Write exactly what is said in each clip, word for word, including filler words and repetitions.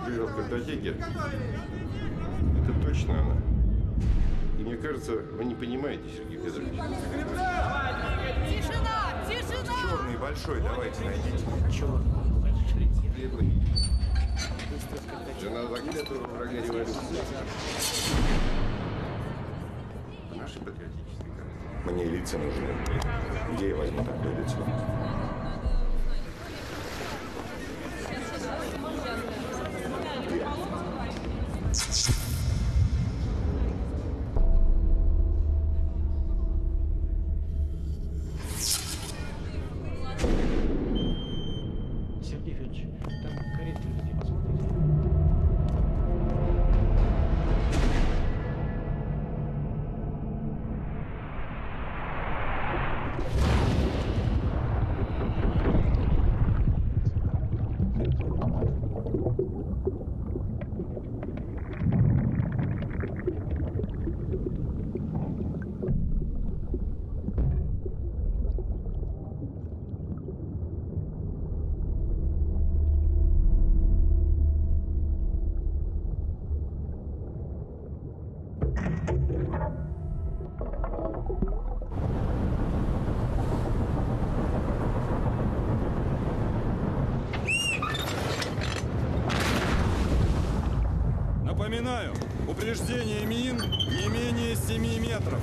выиграл в картотеке, это точно она. И мне кажется, вы не понимаете, Сергей Федорович. Тишина! Тишина! Черный большой, давайте найдите. Черный большой. Светлый. Жена закрытого врага революции. Наши патриотические карты. Мне лица нужны. Где я возьму такое лицо? Сергей Федорович, там карета везде, посмотрите. Напоминаю, упреждение мин не менее семи метров.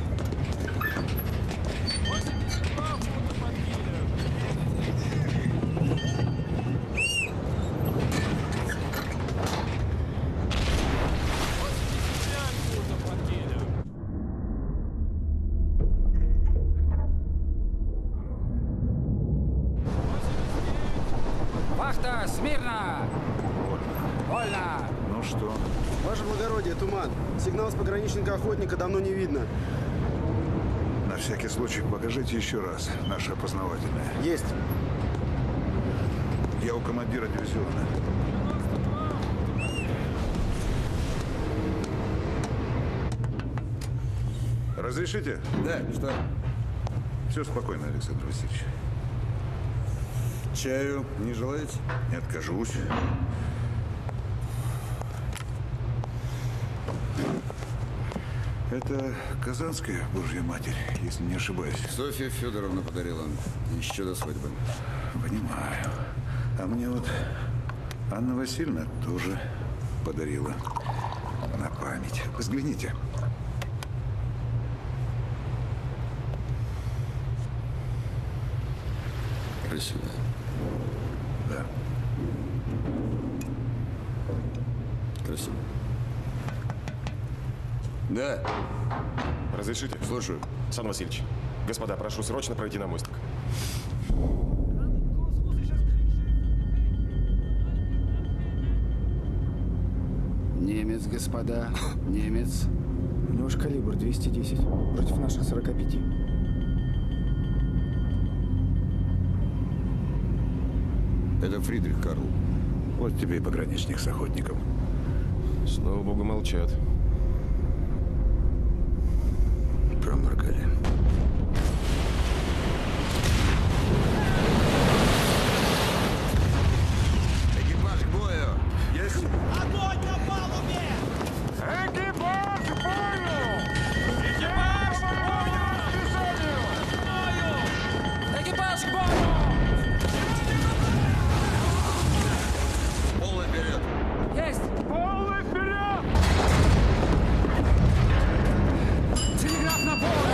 Вахта, смирно! Вольно! Ну что? Ваше благородие, туман. Сигнал с пограничника-охотника давно не видно. На всякий случай покажите еще раз наше опознавательное. Есть. Я у командира дивизиона. Разрешите? Да, что? Все спокойно, Александр Васильевич. Чаю не желаете? Не откажусь. Это Казанская Божья Матерь, если не ошибаюсь. Софья Федоровна подарила еще до свадьбы. Понимаю. А мне вот Анна Васильевна тоже подарила на память. Взгляните. Красиво. Да. Красиво. Да. Разрешите? Слушаю. Сан Васильевич, господа, прошу срочно пройти на мостик. Немец, господа, немец. У него же калибр двести десять против наших сорока пяти. Это Фридрих Карл. Вот тебе и пограничник с охотником. Слава богу, молчат. Проморгали. Экипаж к бою! Есть? Огонь на палубе! Экипаж к бою! Экипаж к бою! Экипаж к бою! Полный вперед! Есть! Полный вперед! Телеграф на поле!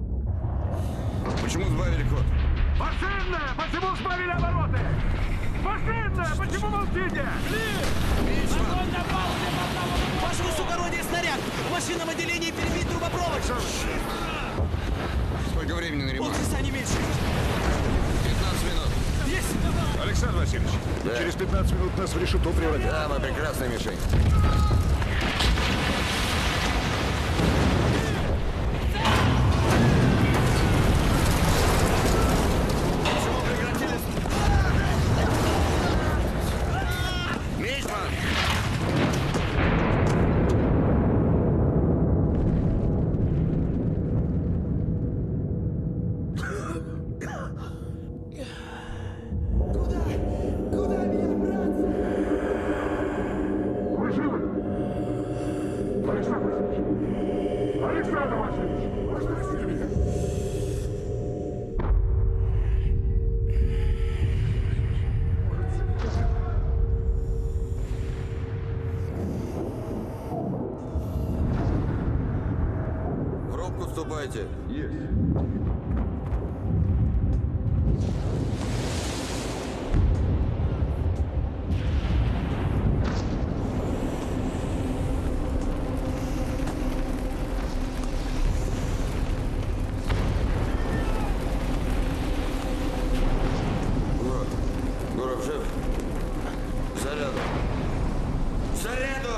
Почему сбавили ход? Машинная! Почему сбавили обороты? Машина! Почему молчите? Огонь на палубе по правому! Ваше высокородие, снаряд! В машинном отделении перебит трубопровод! Сколько времени на ремонт? Полчаса не меньше! пятнадцать минут. Есть! Александр Васильевич, Да. через пятнадцать минут нас в решето превратят. Да, мы прекрасная мишень. Почему прекратили? Мичман! Вы живы? Александр Васильевич! Александр Васильевич! Остановите меня! В рубку вступайте. Есть. Гуров, Гуров жив? Заряду. Заряду!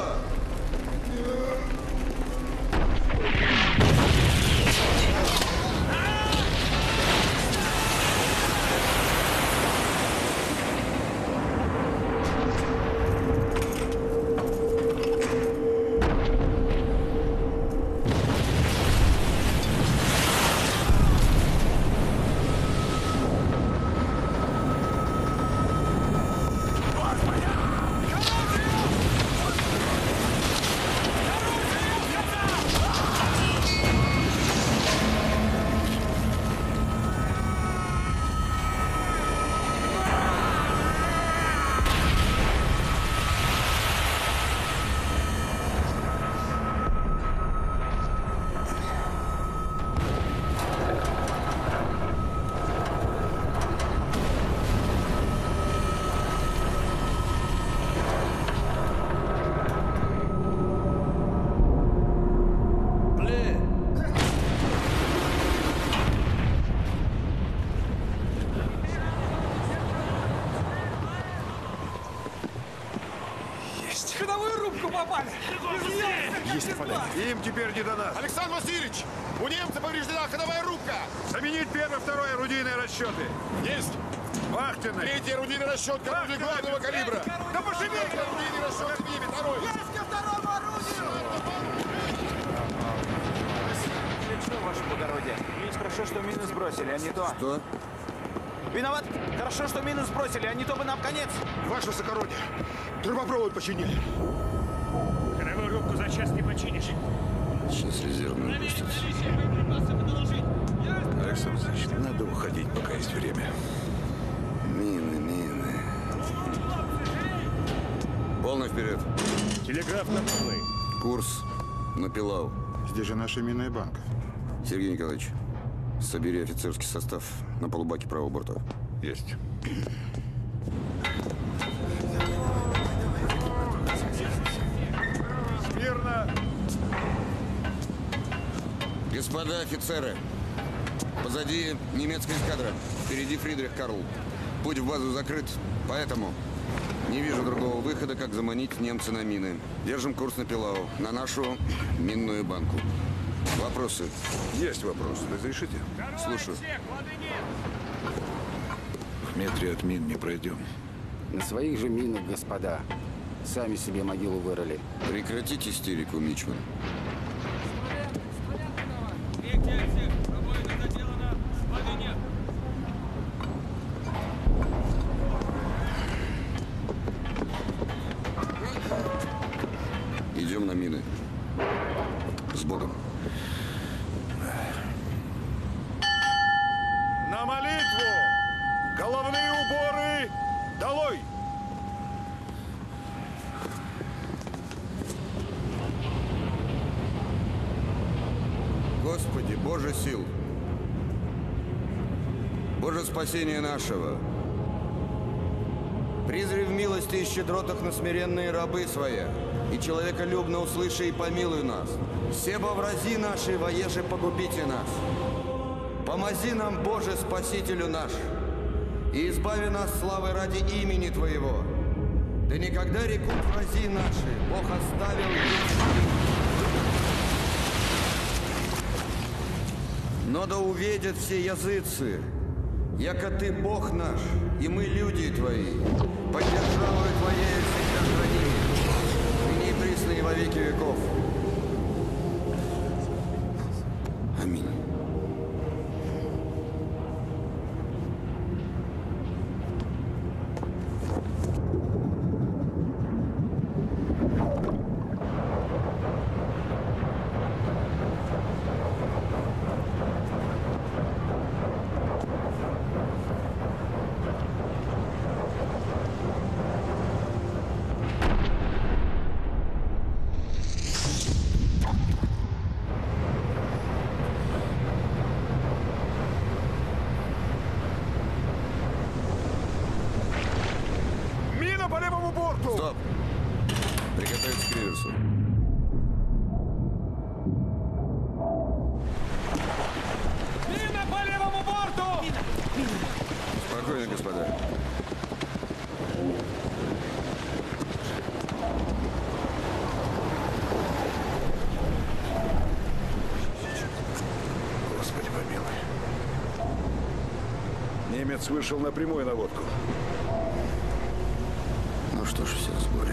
В ходовую рубку попали! Есть попадание. Им теперь не до нас. Александр Васильевич, у немца повреждена ходовая рубка. Заменить первый, второй орудийные расчеты. Есть. Вахтенный. Третий орудийный расчет корабля главного калибра. Да пошевели! Третий орудийный расчет в небе, второй. Ко второму орудию! Отлично, ваше благородие. Есть хорошо, что мины сбросили, а не то. Что? Виноват. Хорошо, что мины сбросили, а не то бы нам конец. Ваше высокородие, трубопровод починили. Ходовую рубку за час не починишь. Сейчас резервную пустят. Александр Васильевич, надо уходить, пока есть время. Мины, мины. Полный вперед. Телеграф на полный. Курс на Пилау. Здесь же наша минная банка. Сергей Николаевич, собери офицерский состав на полубаке правого борта. Есть. Смирно! Господа офицеры, позади немецкая эскадра, впереди Фридрих Карл. Путь в базу закрыт, поэтому не вижу другого выхода, как заманить немца на мины. Держим курс на Пилау, на нашу минную банку. Вопросы? Есть вопрос. Разрешите? Слушаю. В метре от мин не пройдем. На своих же минах, господа. Сами себе могилу вырыли. Прекратите истерику, Мичман. Идем на мины. С Богом. На молитву! Головные уборы долой! Господи, Боже сил! Боже спасения нашего! Призри в милости и щедротах на смиренные рабы своя, и человеколюбно услыши и помилуй нас. Себо врази наши, воеже погубите нас. Помози нам, Боже, Спасителю наш, и избави нас славы ради имени Твоего. Да никогда рекут врази наши, Бог оставил их. Но да увидят все языцы, яко Ты Бог наш, и мы люди Твои, под державою Твоею всегда храними, ныне и присно и во веки веков. Аминь. Стоп! Приготовиться к реверсу. Мина по левому борту! Мина! Мина! Спокойно, господа. Господи помилуй. Немец вышел на прямую наводку. Ну что ж, все в сборе.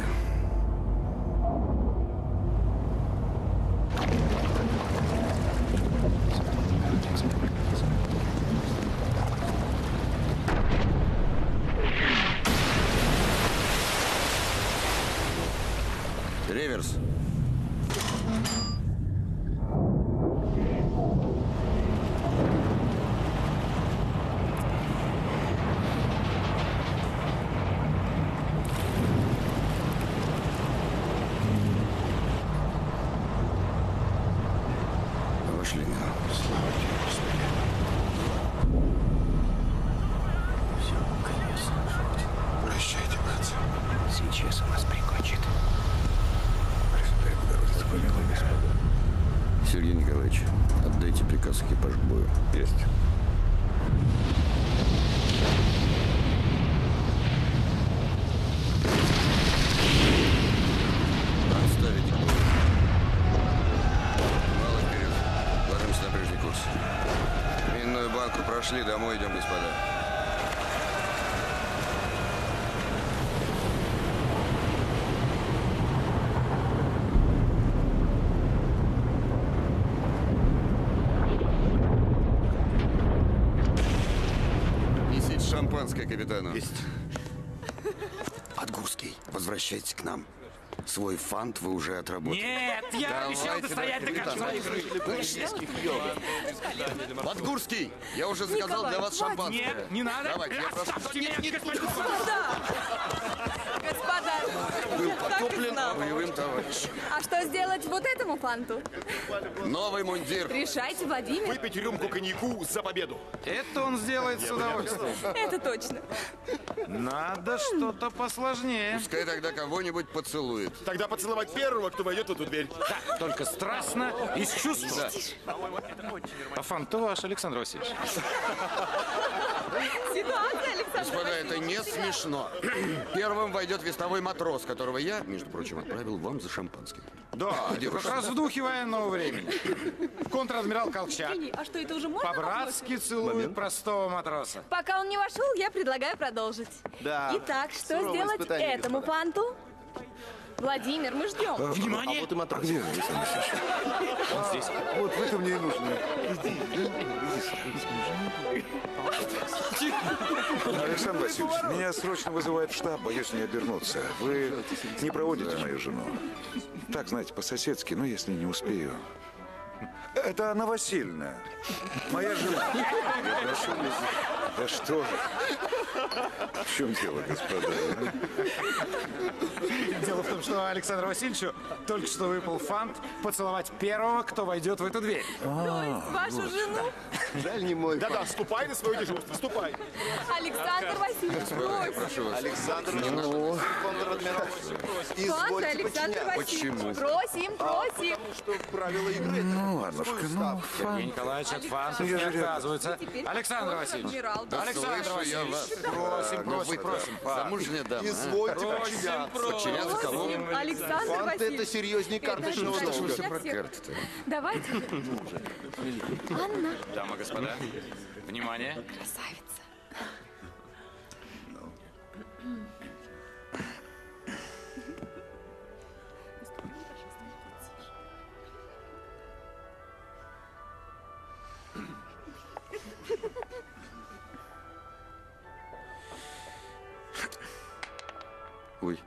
Реверс. Вошли, Мина. Слава тебе, Господи. Все, конечно, Жуть. Прощайте, братцы. Сейчас у нас прикончит. Пресвятая Богородица, помилуй, Господи. Сергей Николаевич, отдайте приказ экипаж к бою. Есть. Отставить к бою. Мало вперед. Ложимся на прежний курс. Минную банку прошли, домой идем, господа. Несите шампанское капитану. Есть. Подгурский, возвращайтесь к нам. Свой фант вы уже отработали. Нет, я обещал достоять до конца игры. Подгурский, я уже заказал для вас шампанское. Нет, не надо. Давайте, я прошу. Оставьте меня, господин. Господа, Был как потоплен знал. боевым товарищем. А что сделать вот этому фанту? Новый мундир. Решайте, Владимир. Выпить рюмку коньяку за победу. Это он сделает с удовольствием. Это точно. Надо что-то посложнее. Пускай тогда кого-нибудь поцелует. Тогда поцеловать первого, кто войдет в эту дверь. Да, только страстно и с чувством. А фан-то ваш, Александр Васильевич. Ситуация, Александр Господа, это Васильевич. не смешно. Первым войдет вестовой матрос, которого я, между прочим, отправил вам за шампанским. Да, как раз в духе военного времени. Контр-адмирал Колчак Извини, а что, это уже можно по-братски вопросы? целует простого матроса. Пока он не вошел, я предлагаю продолжить. Да. Итак, что Суровое сделать испытание, этому фанту? Владимир, мы ждем. Внимание! А вот и матрос. Где Александр Васильевич? Он здесь. Вот вы-то мне и нужны. Александр Васильевич, меня срочно вызывают в штаб, боюсь не обернуться. Вы не проводите мою жену? Так, знаете, по-соседски, но если не успею. Это Анна Васильевна, моя жена. Да что вы? В чем дело, господа? Дело в том, что Александру Васильевичу только что выпал фант поцеловать первого, кто войдет в эту дверь. Вашу жену? Жаль, не мой. Да-да, ступай на свое дежурство, ступай. Александр Васильевич, брось. Прошу вас. Александр Фанты, Александр Васильевич. Просим, просим. что правила игры. Ну, ладнушка, ну, Сергей Николаевич от фантов не отказывается. Александр Васильевич. Александр Васильевич. Просим, просим, просим. Замужняя дама. Извольте подчиняться. Подчиняться кому? Александр Фанты Васильевич. это серьезней карточного Это долга. для всех. Давайте. Анна. Дамы и господа, внимание. Красавица. Ой.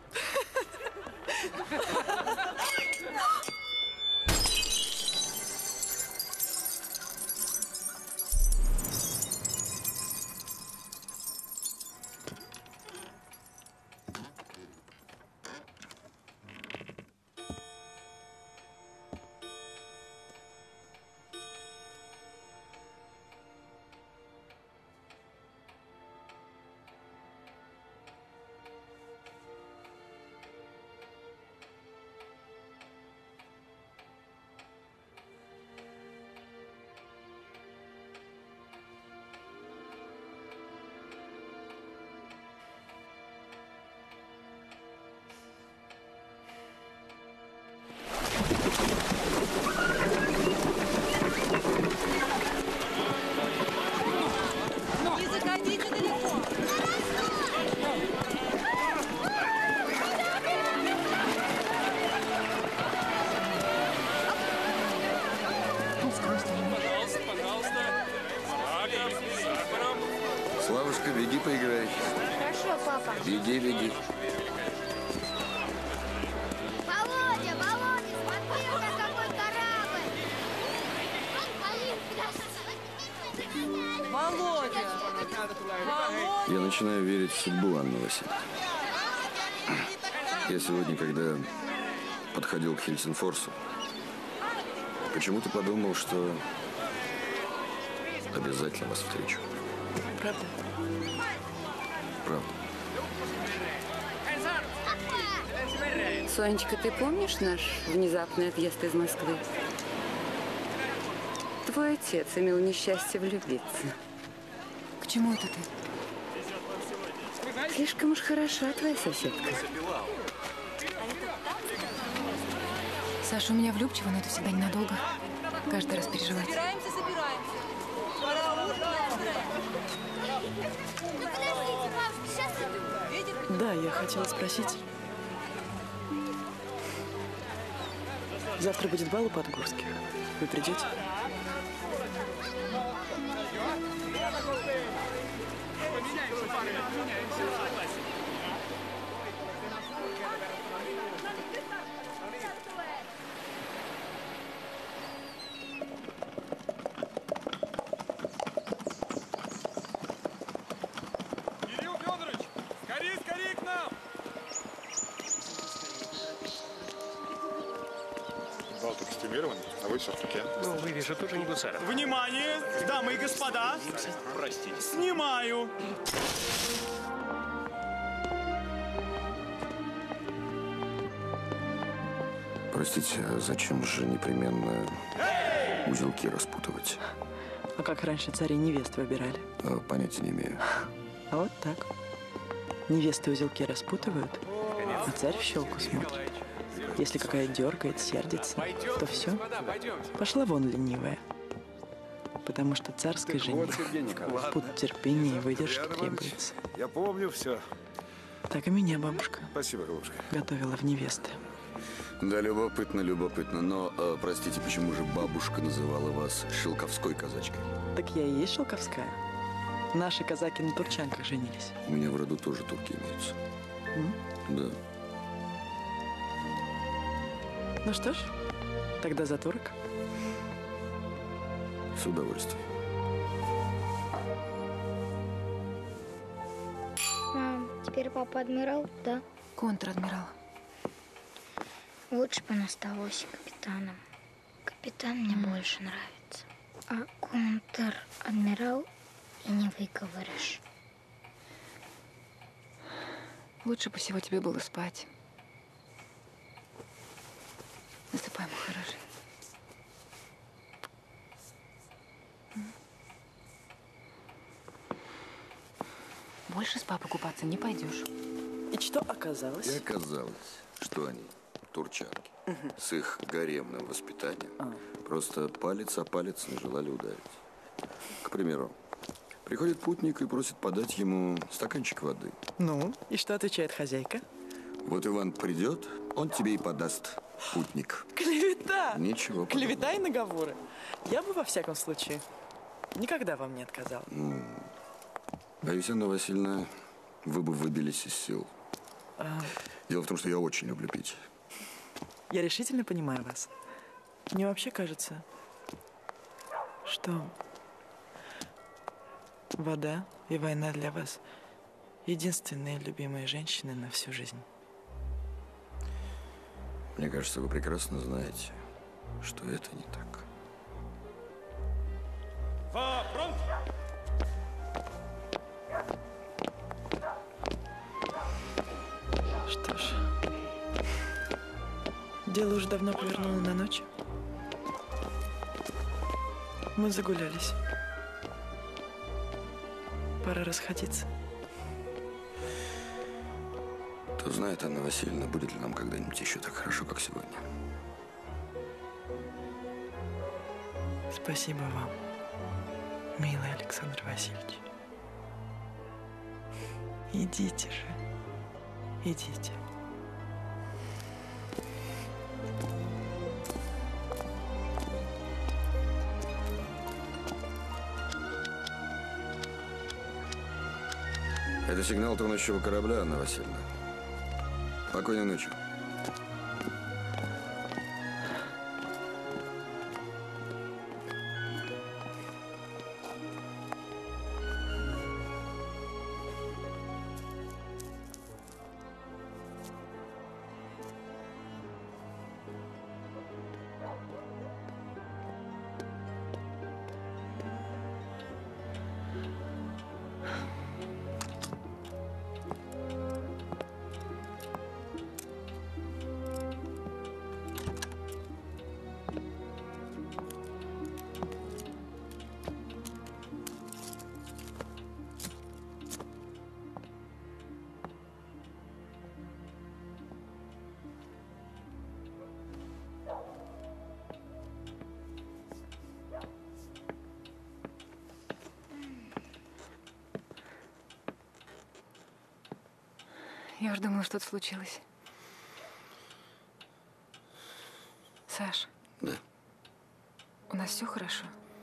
Не заходите далеко. Пожалуйста, пожалуйста. Сахаром, сахаром. Славушка, беги поиграй. Хорошо, папа. Беги, беги. Володя, Володя, смотри, какой корабль. Володя. Володя. Я начинаю верить в судьбу Анны Васильевны. Я сегодня, когда подходил к Хельсинфорсу, почему-то подумал, что обязательно вас встречу. Правда? Правда. Сонечка, ты помнишь наш внезапный отъезд из Москвы? Твой отец имел несчастье влюбиться. К чему это ты? Слишком уж хороша твоя соседка. Саша, у меня влюбчиво, но это всегда ненадолго. Каждый раз переживать. Собираемся, собираемся. Пора ужинать. Ну подождите, бабушка, сейчас иду. Да, я хотела спросить. Завтра будет бал у Подгорских. Вы придете? Кирилл Федорович, скорей, скорей к нам! Бал костюмирован, а вы в сюртуке. Ну, вы, вижу, тоже не гусары. Внимание, дамы и господа! Простите. Снимаю! Простите, а зачем же непременно узелки распутывать? А как раньше цари невест выбирали? А, понятия не имею. А вот так. Невесты узелки распутывают, а царь в щелку смотрит. Если какая дергает, сердится, то все. Пошла вон ленивая. Потому что царской жене путь терпения и выдержки требуется. Я помню все. Так и меня бабушка Спасибо, голубушка. готовила в невесты. Да, любопытно, любопытно. Но, э, простите, почему же бабушка называла вас шелковской казачкой? Так я и есть шелковская. Наши казаки на турчанках женились. У меня в роду тоже турки имеются. М? Да. Ну что ж, тогда за турок. С удовольствием. теперь папа адмирал, да? Контр-адмирал. Лучше бы он оставался капитаном. Капитан мне mm. больше нравится. А контр-адмирал и не выговоришь. Лучше бы всего тебе было спать. Засыпай, мой хороший. Больше с папой купаться не пойдешь. И что оказалось? И оказалось, что они, турчанки, угу. с их гаремным воспитанием, а. просто палец о палец не желали ударить. К примеру, приходит путник и просит подать ему стаканчик воды. Ну, и что отвечает хозяйка? Вот Иван придет, он тебе и подаст, путник. Клевета! Ничего подобного. Клевета и наговоры. Я бы во всяком случае никогда вам не отказала. Ну, боюсь, Анна Васильевна, вы бы выбились из сил. А... Дело в том, что я очень люблю пить. Я решительно понимаю вас. Мне вообще кажется, что вода и война для вас единственные любимые женщины на всю жизнь. Мне кажется, вы прекрасно знаете, что это не так. Фронт! Что ж, дело уже давно повернуло на ночь. Мы загулялись. Пора расходиться. Кто знает, Анна Васильевна, будет ли нам когда-нибудь еще так хорошо, как сегодня. Спасибо вам, милый Александр Васильевич. Идите же, идите. Это сигнал тонущего корабля, Анна Васильевна. Спокойной ночи. Я уж думала, что-то случилось. Саш. Да. У нас все хорошо?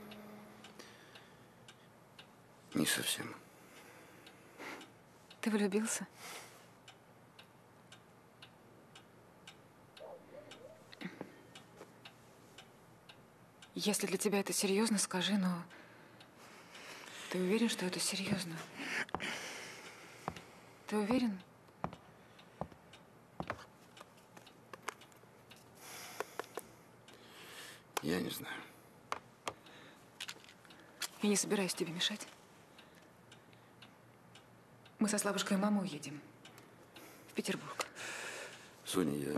Не совсем. Ты влюбился? Если для тебя это серьезно, скажи, но ты уверен, что это серьезно? Ты уверен? Я не знаю. Я не собираюсь тебе мешать. Мы со Славушкой и мамой уедем в Петербург. Соня, я...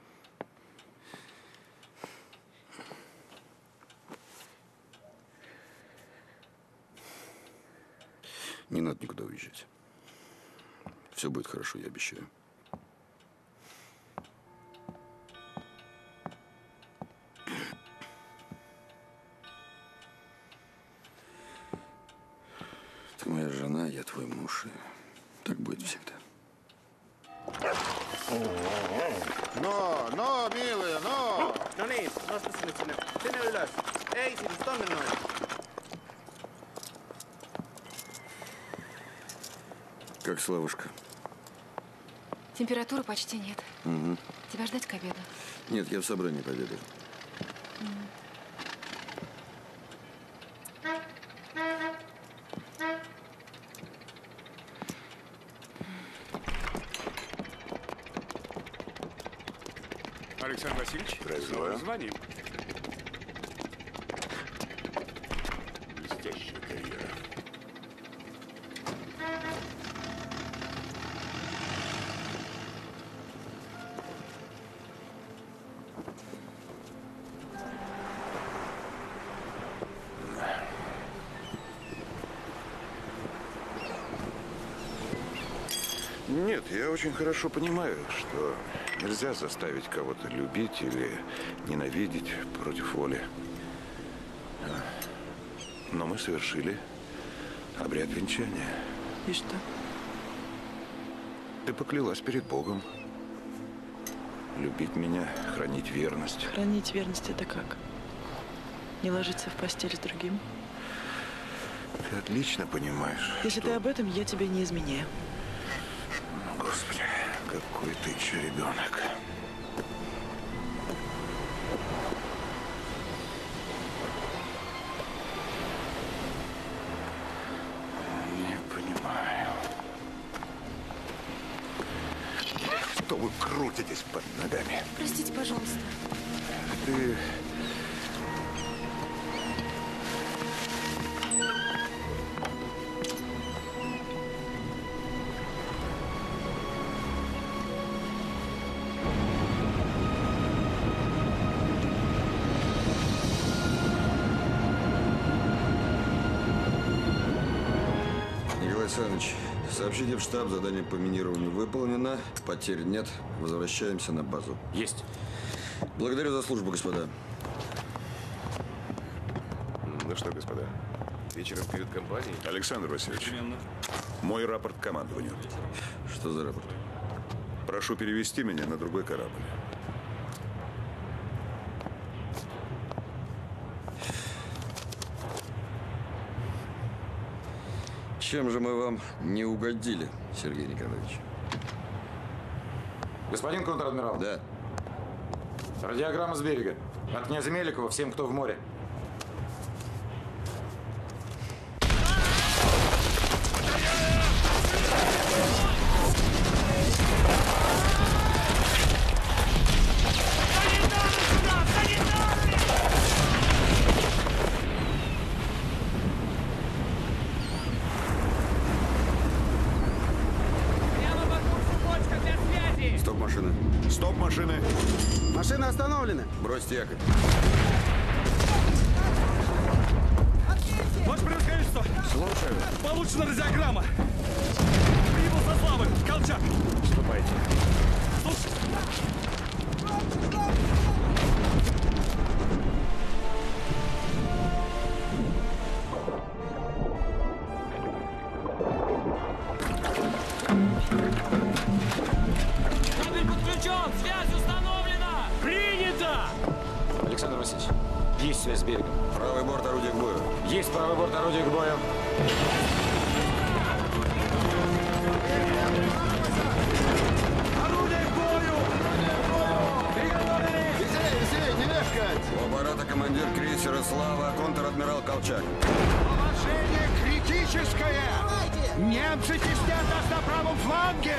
Не надо никуда уезжать. Все будет хорошо, я обещаю. Ты моя жена, я твой муж, и так будет всегда. No, no, mille, no! No niin, nosta sinne sinne. Sinne ylös. Ei sinne, tonne noin. Как Славушка? Температуры почти нет. Угу. Тебя ждать к обеду? Нет, я в собрании пообедаю. Mm. Александр Васильевич, Здравствуйте. звоним. Блестящая карьера. Нет, я очень хорошо понимаю, что нельзя заставить кого-то любить или ненавидеть против воли. Но мы совершили обряд венчания. И что? Ты поклялась перед Богом любить меня, хранить верность. Хранить верность — это как? Не ложиться в постель с другим? Ты отлично понимаешь. Если что... ты об этом, я тебе не изменяю. Господи, какой ты еще ребенок. Не понимаю. Что вы крутитесь под ногами? Простите, пожалуйста. Ты... Николай Александрович, сообщите в штаб, задание по минированию выполнено, потерь нет, возвращаемся на базу. Есть. Благодарю за службу, господа. Ну что, господа, вечером перед компанией? Александр Васильевич, мой рапорт командованию. Что за рапорт? Прошу перевести меня на другой корабль. Чем же мы вам не угодили, Сергей Николаевич? Господин контр-адмирал. Да. Радиограмма с берега. От князя Меликова всем, кто в море. Стоп машины. Стоп машины. Машины остановлены. Бросьте якорь. Ваше превосходительство! Слушаю. Получена радиограмма. Прибыл со славы. Колчак. Вступайте. Слушай. Кабель подключен! Связь установлена! Принято! Александр Васильевич, есть связь с берегом. Правый борт орудия к бою. Есть правый борт орудия к бою. Орудие к бою! Приготовились! Веселей, веселей, не мешкать! У аппарата командир крейсера «Слава», контр-адмирал Колчак. Положение критическое! Немцы теснят нас на правом фланге!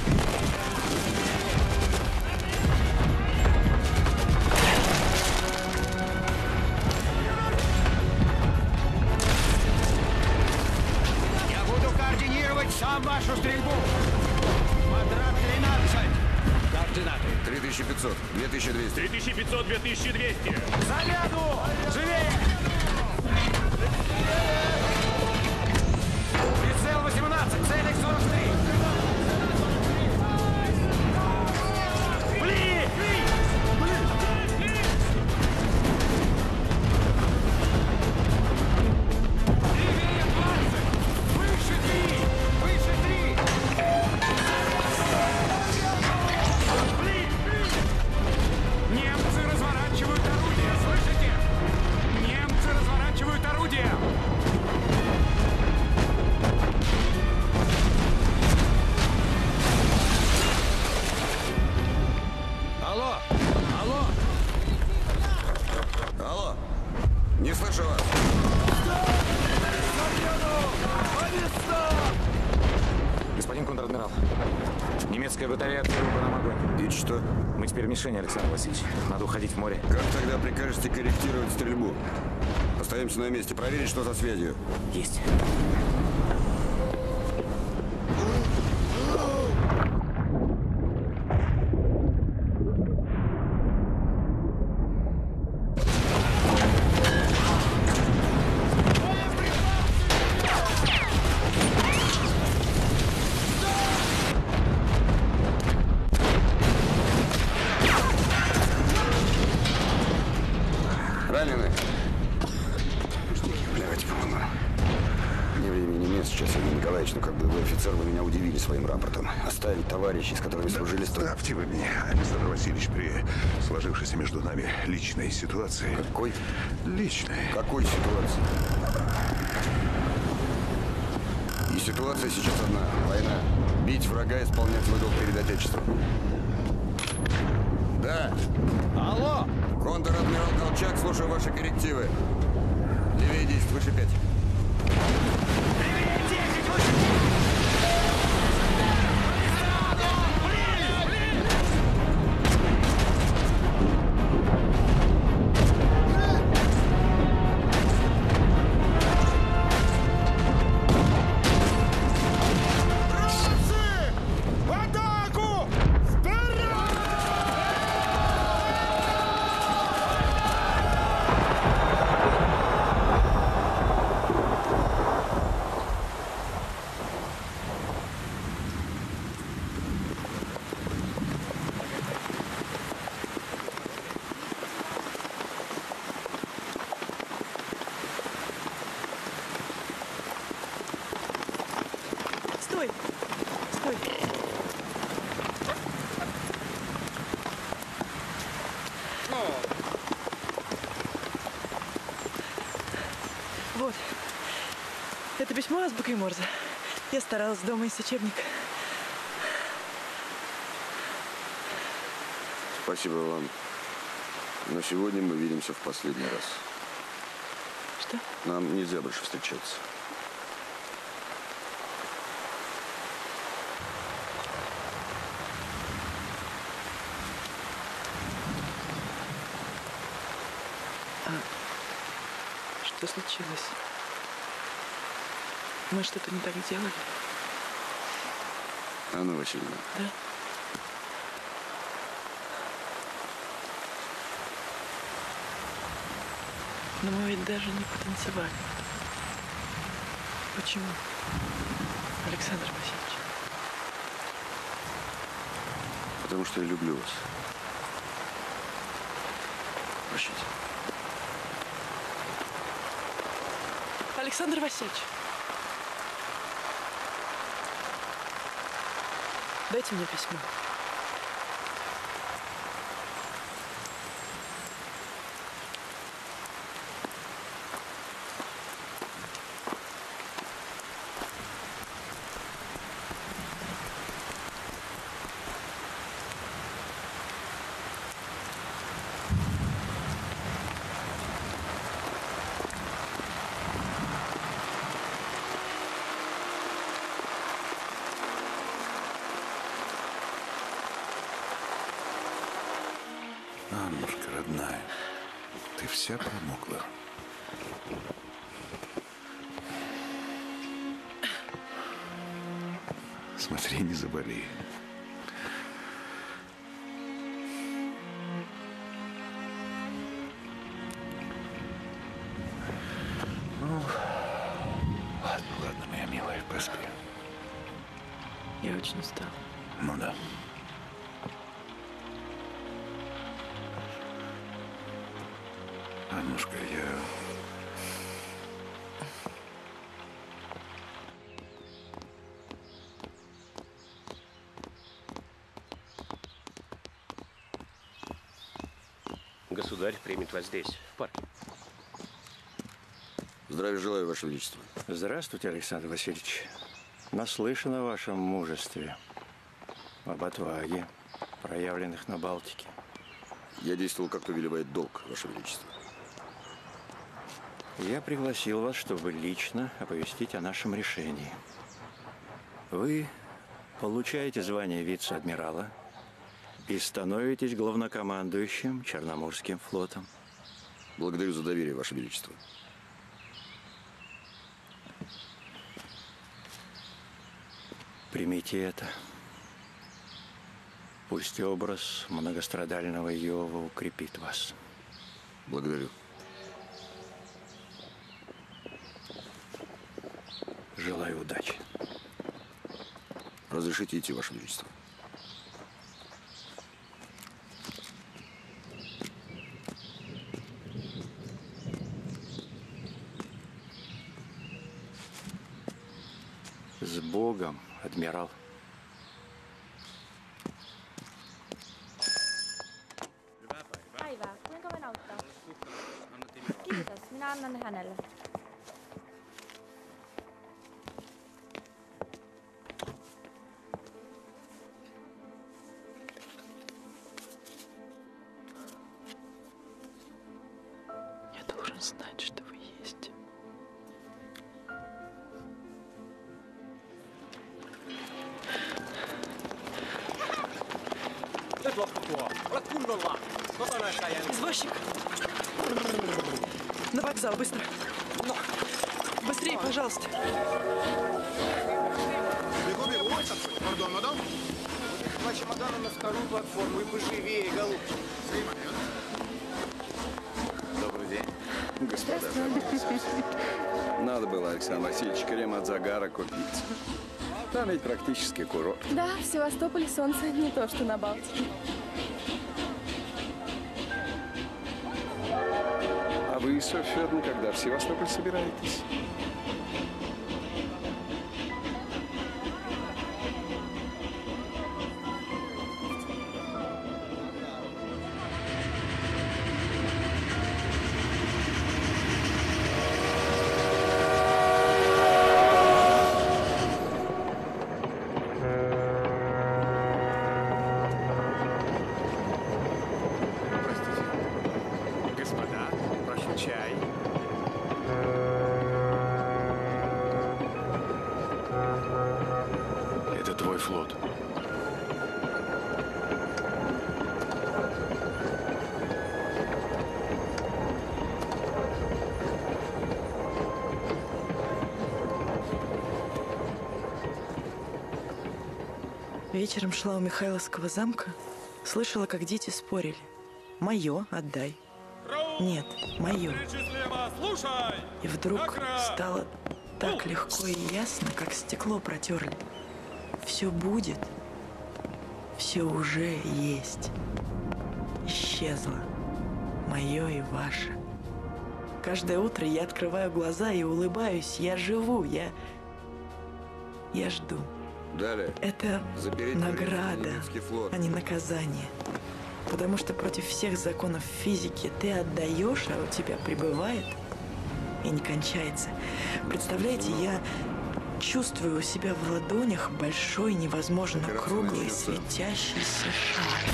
Я буду координировать сам вашу стрельбу! Квадрат тринадцать! Координаты. три тысячи пятьсот, две тысячи двести. три тысячи пятьсот, две тысячи двести. Заряду! Живее! Прицел восемнадцать, целик сорок три. Пли! Левее двадцать! Выше три! Выше три! Немцы разворачивают орудие, слышите? Немцы разворачивают орудие. Алло! Алло! Алло! Не слышу вас! Господин контр-адмирал, немецкая батарея открыла по нам огонь. И что? Мы теперь мишень, Александр Васильевич. Надо уходить в море. Как тогда прикажете корректировать стрельбу? Остаемся на месте. Проверить, что со связью. Есть. Ранены? Давайте помогу. Ни времени, ни мест сейчас, Евгений Николаевич, но как боевой офицер вы меня удивили своим рапортом. Оставить товарищей, с которыми служили... Ставьте вы мне, Александр Васильевич, при сложившейся между нами личной ситуации. Какой? Личной. Какой ситуации? И ситуация сейчас одна. Война. Бить врага, исполнять свой долг перед Отечеством. Да. Алло! Контр-адмирал Колчак, слушаю ваши коррективы. Левее десять, выше пять. Левее десять, выше Стой! Стой! Вот. Это письмо азбукой Морзе. Я старалась дома из учебника. Спасибо вам. Но сегодня мы видимся в последний раз. Что? Нам нельзя больше встречаться. Что случилось? Мы что-то не так сделали? Анна Васильевна. Да? Но мы ведь даже не потанцевали. Почему, Александр Васильевич? Потому что я люблю вас. Прощайте. Александр Васильевич, дайте мне письмо. Аннушка, родная, ты вся промокла. Смотри, не заболей. Ну, ладно, ладно, моя милая, поспи. Я очень устала. Ну да. Аннушка, я... Государь примет вас здесь, в парке. Здравия желаю, Ваше Величество. Здравствуйте, Александр Васильевич. Наслышан о вашем мужестве, об отваге, проявленных на Балтике. Я действовал, как повелевает долг, Ваше Величество. Я пригласил вас, чтобы лично оповестить о нашем решении. Вы получаете звание вице-адмирала И становитесь главнокомандующим Черноморским флотом. Благодарю за доверие, Ваше Величество. Примите это. Пусть образ многострадального Иова укрепит вас. Благодарю. Желаю удачи. Разрешите идти, Ваше Величество. С Богом, адмирал. Päivää, kuinka voin auttaa? Kiitos, minä annan hänelle. Я должен знать, что вы есть. Nyt loppu tuo. Ole kunnolla. Kokonaista jälkeen. Извозчик! На вокзал, быстро! No. Быстрее, пожалуйста! Пардон, мадам? Два чемодана на вторую платформу и поживее, голубчик. Добрый день, господа. Надо было, Александр Васильевич, крем от загара купить. Там ведь практически курорт. Да, в Севастополе солнце не то, что на Балтике. А вы, Софья Федоровна, когда в Севастополь собираетесь? Господа, прошу чай. Это твой флот. Вечером шла у Михайловского замка, слышала, как дети спорили. Мое отдай. Нет, мое. И вдруг стало так легко и ясно, как стекло протерли. Все будет, все уже есть. Исчезло. Мое и ваше. Каждое утро я открываю глаза и улыбаюсь. Я живу, я... Я жду. Далее. Это Запереть награда, немецкий флот. а не наказание. Потому что против всех законов физики ты отдаешь, а у тебя прибывает и не кончается. Представляете, я чувствую у себя в ладонях большой, невозможно круглый, светящийся шар.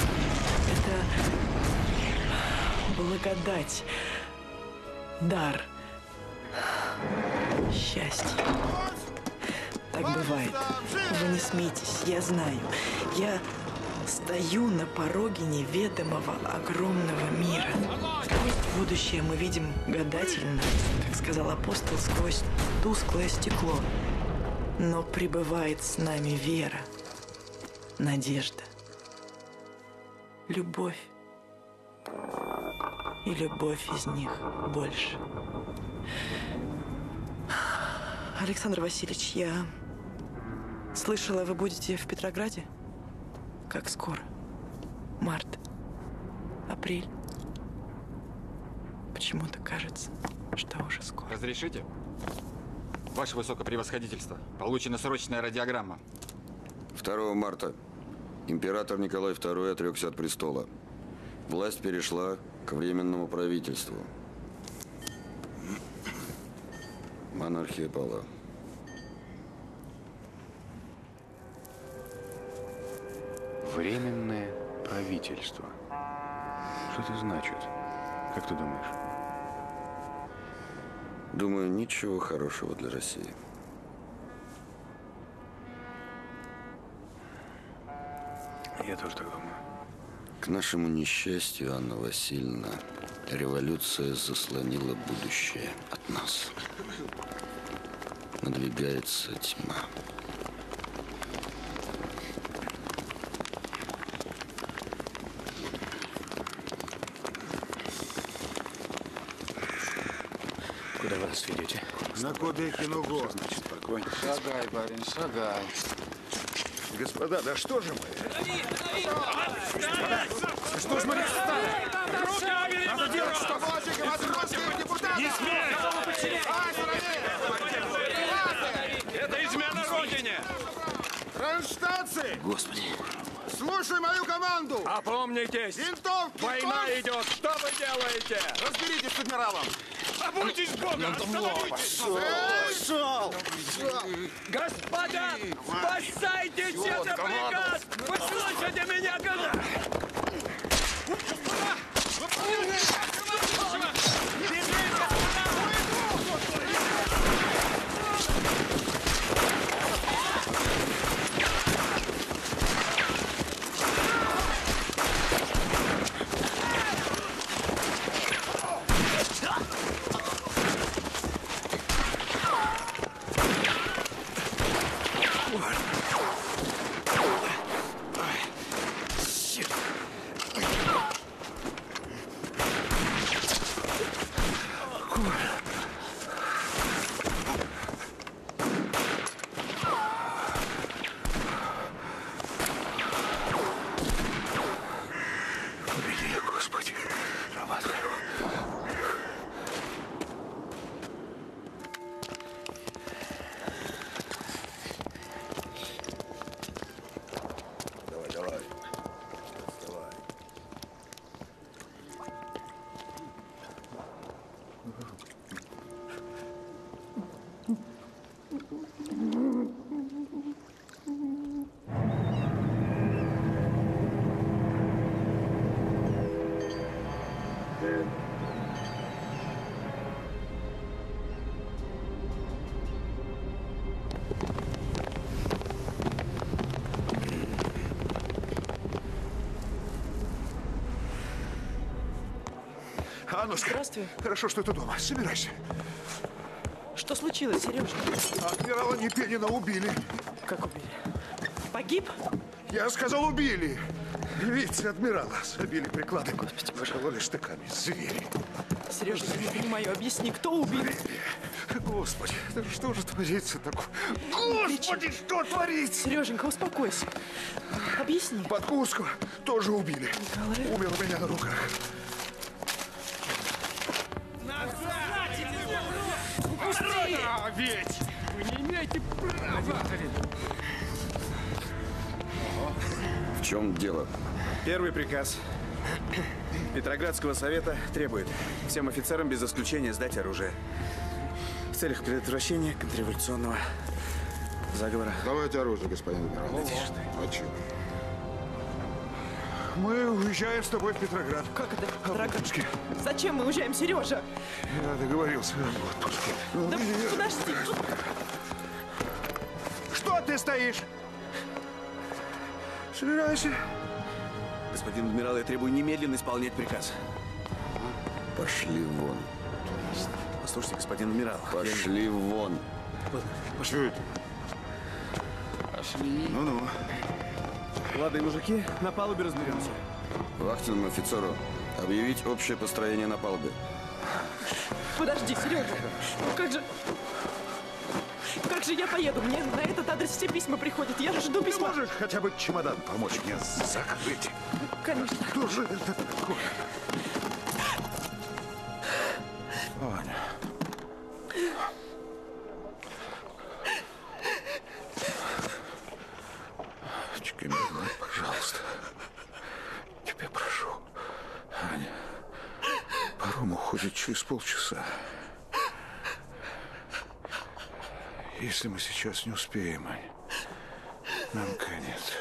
Это благодать, дар, счастье. Так бывает. Вы не смейтесь, я знаю. Я стою на пороге неведомого огромного мира. Будущее мы видим гадательно, как сказал апостол, сквозь тусклое стекло. Но пребывает с нами вера, надежда, любовь. И любовь из них больше. Александр Васильевич, я слышала, вы будете в Петрограде? Как скоро? Март? Апрель? Почему-то кажется, что уже скоро. Разрешите? Ваше высокопревосходительство, получена срочная радиограмма. второго марта император Николай второй отрекся от престола. Власть перешла к временному правительству. Монархия пала. Временное правительство. Что это значит? Как ты думаешь? Думаю, ничего хорошего для России. Я тоже так думаю. К нашему несчастью, Анна Васильевна, революция заслонила будущее от нас. Надвигается тьма. Куда вы нас ведете? На Кудыкину гору. Значит, спокойно. Шагай, парень, шагай. Господа, да что же мы? Что ж мы встали? Надо делать что-то! Не смей! Это измена Родине! Кронштадтцы! Господи! Слушай мою команду! Опомнитесь! Винтовки! Война курс! идет! Что вы делаете? Разберитесь с адмиралом! Побудьтесь Богом! Остановитесь! Пошел! Господа! Спасайтесь! Это приказ! Вы слышите меня, когда? Аннушка, здравствуй. Хорошо, что ты дома. Собирайся. Что случилось, Сережа? Адмирала Непенина убили. Как убили? Погиб? Я сказал, убили. Вице-адмирала забили прикладом. Господи, пожалуй, штыками. Звери. Сережа, я не понимаю. Объясни, кто убил? Господи, да что же творится такое? Господи, что творится? Сереженька, успокойся. Объясни. Подкуску тоже убили. Николай? Умер у меня на руках. А ведь вы не имеете права! В чем дело? Первый приказ Петроградского совета требует всем офицерам без исключения сдать оружие в целях предотвращения контрреволюционного заговора. Давайте оружие, господин адмирал. А чего? Мы уезжаем с тобой в Петроград. Как это Петроград? Зачем мы уезжаем, Сережа? Я договорился об отпуске. Да подожди. Что ты стоишь? Собирайся. Господин адмирал, я требую немедленно исполнять приказ. Пошли вон. Послушайте, господин адмирал. Пошли я... вон. Пошли. Пошли. Ну-ну. Ладно, мужики, на палубе разберемся. Вахтенному офицеру объявить общее построение на палубе. Подожди, Сережа. Ну как же... Как же я поеду? Мне на этот адрес все письма приходят. Я же жду письма. Ты можешь хотя бы чемодан помочь мне закрыть? Конечно. Что же это такое? Аня. Чекамина, пожалуйста. Тебя прошу. Аня. Паром уходит через полчаса. Если мы сейчас не успеем, Ань, нам конец.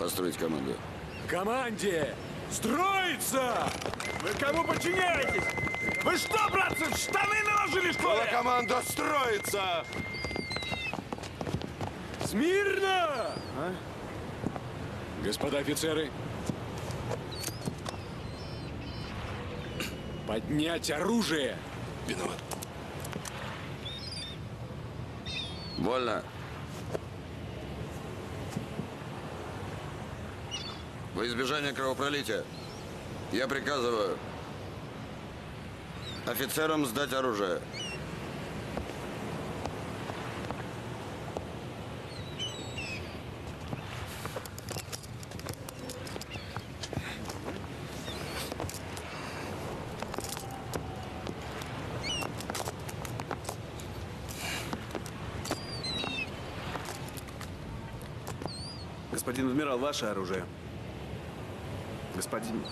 Построить команду. Команде! Строиться! Вы кому подчиняетесь? Вы что, братцы, в штаны наложили, что ли? Команда строится! Смирно! А? Господа офицеры, поднять оружие! Виноват. Вольно. Во избежание кровопролития я приказываю офицерам сдать оружие. Господин адмирал, ваше оружие. Господин...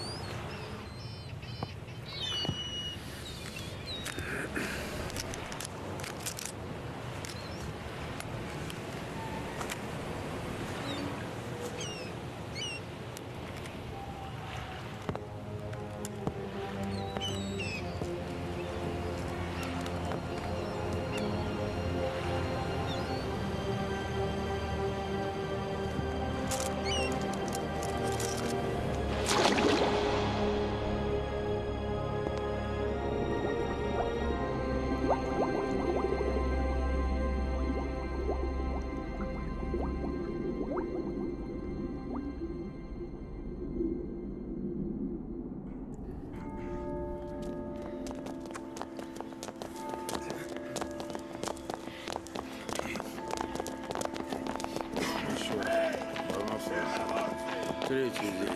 Третий день.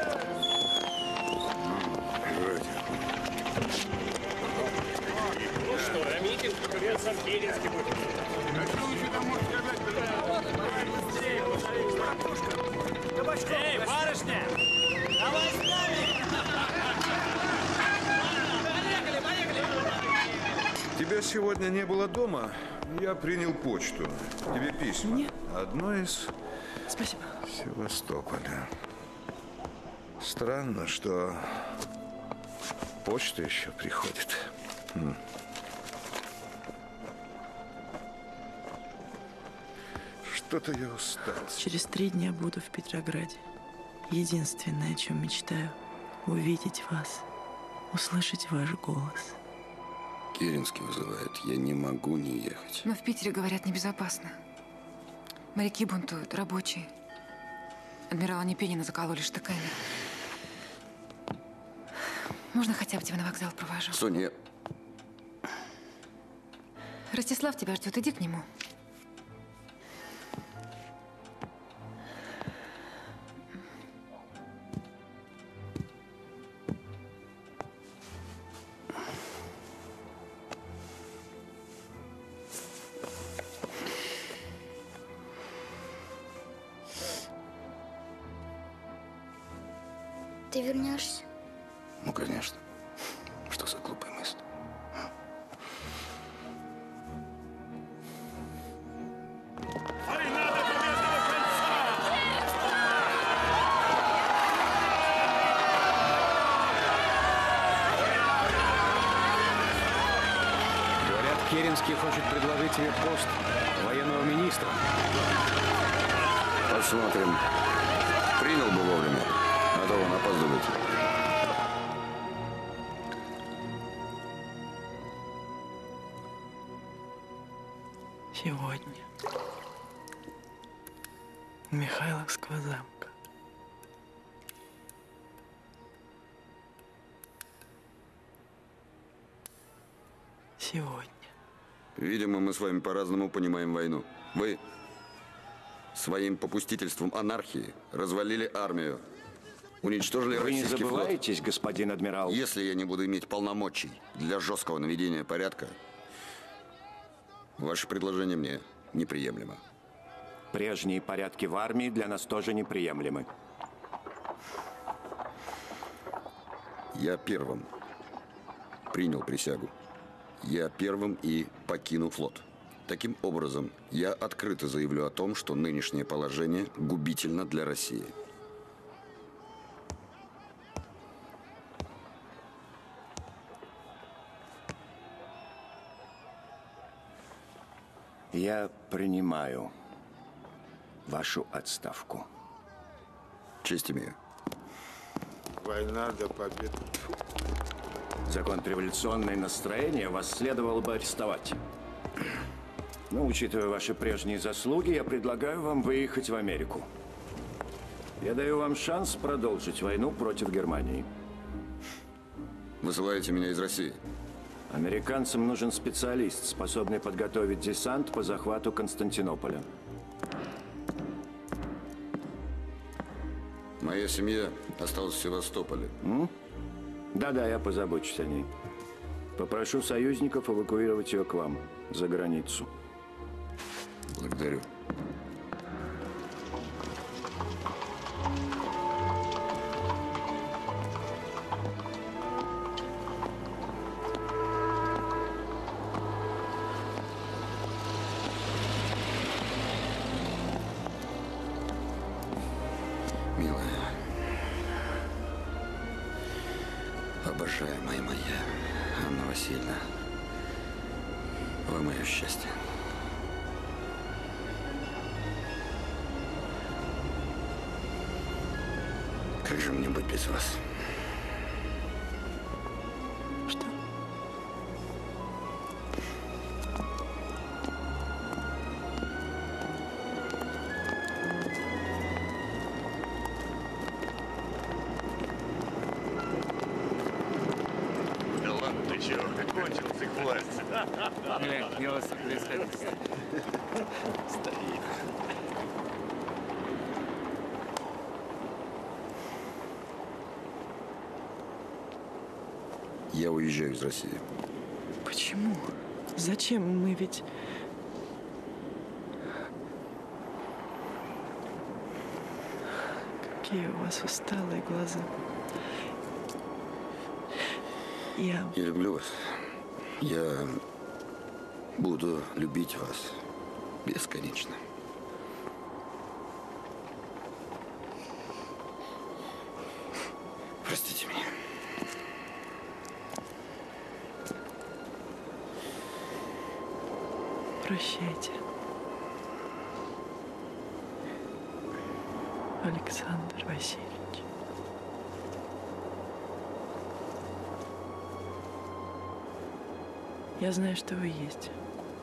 Что, а митинг сам Керенский будет? Эй, барышня! Давай с нами! Поехали, поехали! Тебя сегодня не было дома. Я принял почту. Тебе письма. Нет. Одно из... Спасибо. Севастополя. Странно, что почта еще приходит. Хм. Что-то я устал. Через три дня буду в Петрограде. Единственное, о чем мечтаю — увидеть вас, услышать ваш голос. Керенский вызывает. Я не могу не ехать. Но в Питере, говорят, небезопасно. Моряки бунтуют, рабочие. Адмирала Непенина закололи штыками. Можно хотя бы тебя на вокзал провожу? Соня, Ростислав тебя ждет, иди к нему. Ты вернешься? ну конечно. Что за глупая мысль? Говорят, Керенский хочет предложить тебе пост военного министра. Посмотрим. Принял бы вовремя, а то он опаздывает. Сегодня у Михайловского замка. Сегодня. Видимо, мы с вами по-разному понимаем войну. Вы своим попустительством анархии развалили армию, уничтожили Вы не российский забываетесь, флот. господин адмирал? Если я не буду иметь полномочий для жесткого наведения порядка, ваше предложение мне неприемлемо. Прежние порядки в армии для нас тоже неприемлемы. Я первым принял присягу. Я первым и покину флот. Таким образом, я открыто заявлю о том, что нынешнее положение губительно для России. Я принимаю вашу отставку. Честь имею. Война до победы. За контрреволюционное настроение вас следовало бы арестовать. Но, учитывая ваши прежние заслуги, я предлагаю вам выехать в Америку. Я даю вам шанс продолжить войну против Германии. Высылаете меня из России? Американцам нужен специалист, способный подготовить десант по захвату Константинополя. Моя семья осталась в Севастополе. Да-да, я позабочусь о ней. Попрошу союзников эвакуировать ее к вам, за границу. Благодарю. Милая, обожаемая моя Анна Васильевна, вы мое счастье. Как же мне быть без вас? Что? Да ладно, ты чего? Кончилась их власть. Глянь, милости происходительства. Стоит. Я уезжаю из России. Почему? Зачем? Мы ведь... Какие у вас усталые глаза. Я... Я люблю вас. Я буду любить вас бесконечно. Простите меня. Прощайте. Александр Васильевич. Я знаю, что вы есть.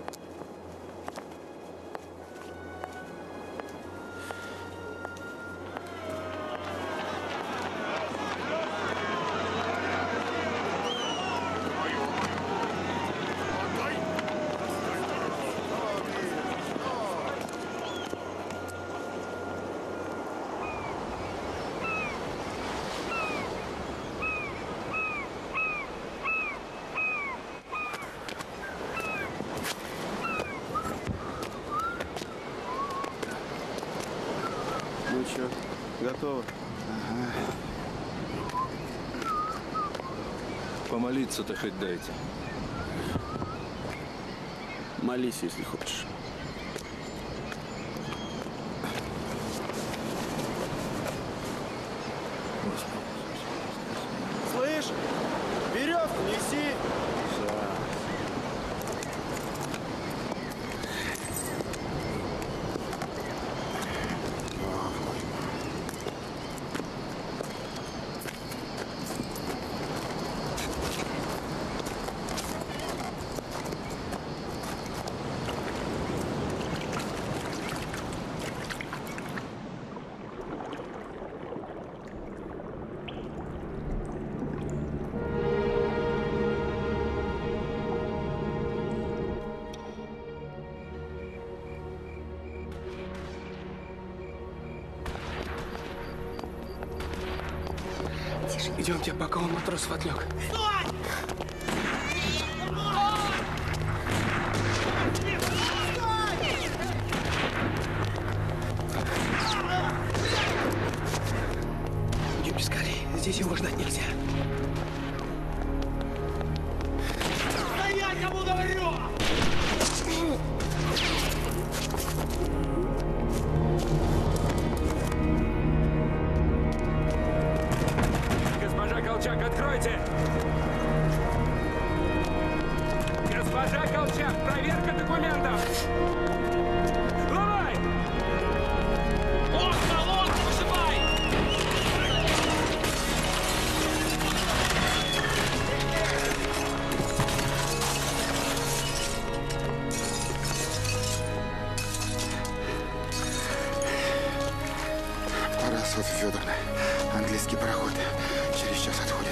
Ну что, готово? Ага. Помолиться-то хоть дайте. Молись, если хочешь. Слышь, веревку неси. Идемте, пока он матросов отвлек. Идемте скорее, здесь его ждать нельзя. Стоять, кому говорю! Госпожа Колчак, откройте! Госпожа Колчак, проверка документов! Давай! Он, колонн, выживай! Пора, Софья Федоровна. Английский пароход через час отходит.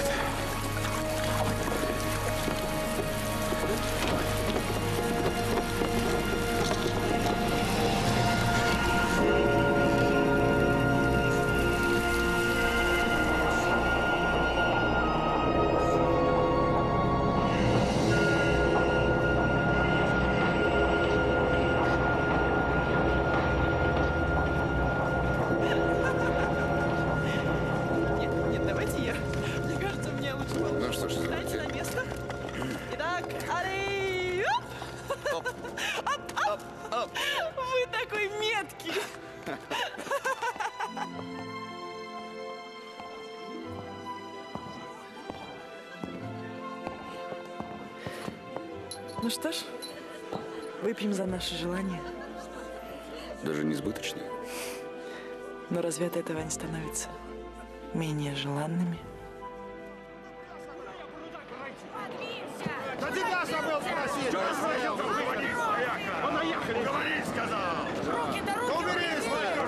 Ну что ж, выпьем за наши желания. Даже несбыточные. Но разве от этого они становятся менее желанными? Да тебя забыл спросить! Понаехали! Говори, сказал! Руки-то, руки! Да уберись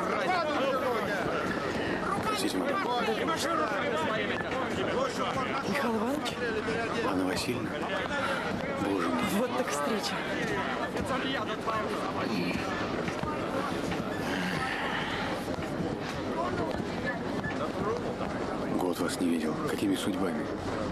вы! Простите, Михаил Иванович? Анна Васильевна. Боже мой. Вот так встреча. Год вас не видел. Какими судьбами?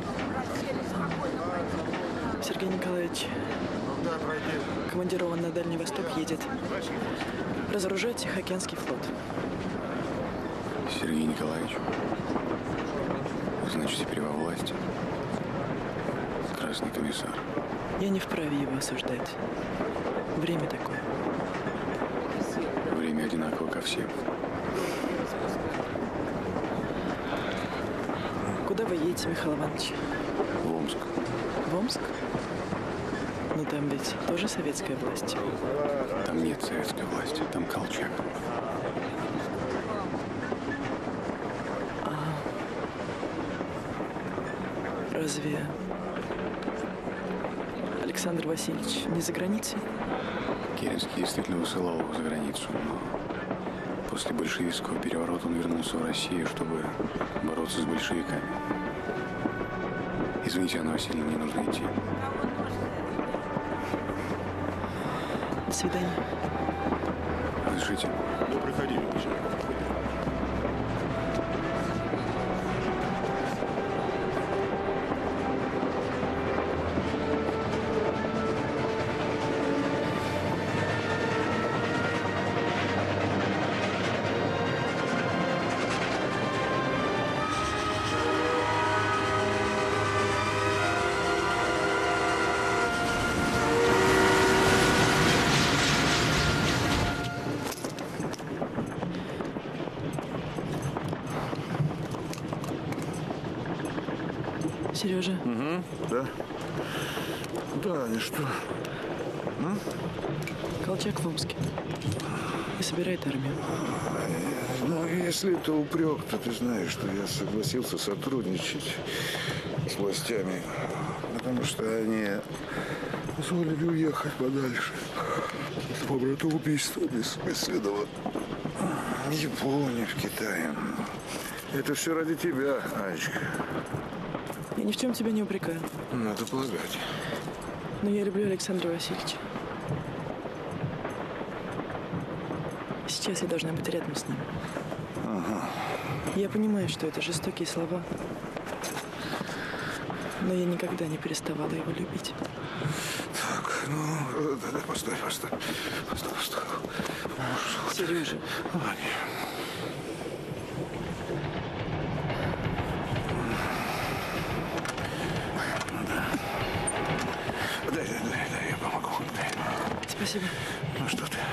Сергей Николаевич командирован на Дальний Восток, едет разоружать Тихоокеанский флот. Сергей Николаевич? Значит, теперь во власти. Красный комиссар. Я не вправе его осуждать. Время такое. Время одинаково ко всем. Куда вы едете, Михаил Иванович? В Омск. В Омск? Ну там ведь тоже советская власть. Там нет советской власти, там Колчак. А разве Александр Васильевич не за границей? Керенский действительно высылал его за границу, но после большевистского переворота он вернулся в Россию, чтобы бороться с большевиками. Извините, Анна Васильевна, мне нужно идти. До свидания. Разрешите? Ну, проходи, Миша. Сережа. Угу, да. Да, они что? М? Колчак в Омске. И собирает армию. Ну, если это упрек, то ты знаешь, что я согласился сотрудничать с властями, потому что они позволили уехать подальше. По братоубийству беспоследовно. В Японии, в Китае. Это все ради тебя, Анечка. Я ни в чем тебя не упрекаю. Надо полагать. Но я люблю Александра Васильевича. Сейчас я должна быть рядом с ним. Ага. Я понимаю, что это жестокие слова. Но я никогда не переставала его любить. Так, ну, да, да, постой, постой. Постой, постой. Сережа. Аня. Дай, дай, дай, дай, я помогу. Дай. Спасибо. Ну что ты?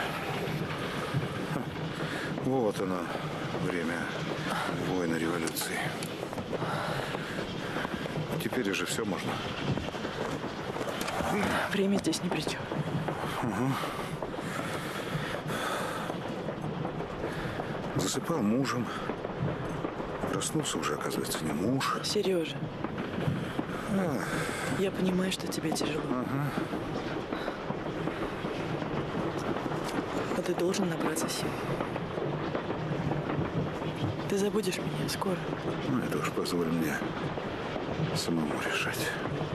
Вот оно, время войны, революции. Теперь уже все можно. Время здесь ни при чем. Угу. Засыпал мужем. Проснулся уже, оказывается, не муж. Сережа, А. я понимаю, что тебе тяжело. Ага. Но ты должен набраться сил. Ты забудешь меня скоро. Ну, это уж позволь мне самому решать.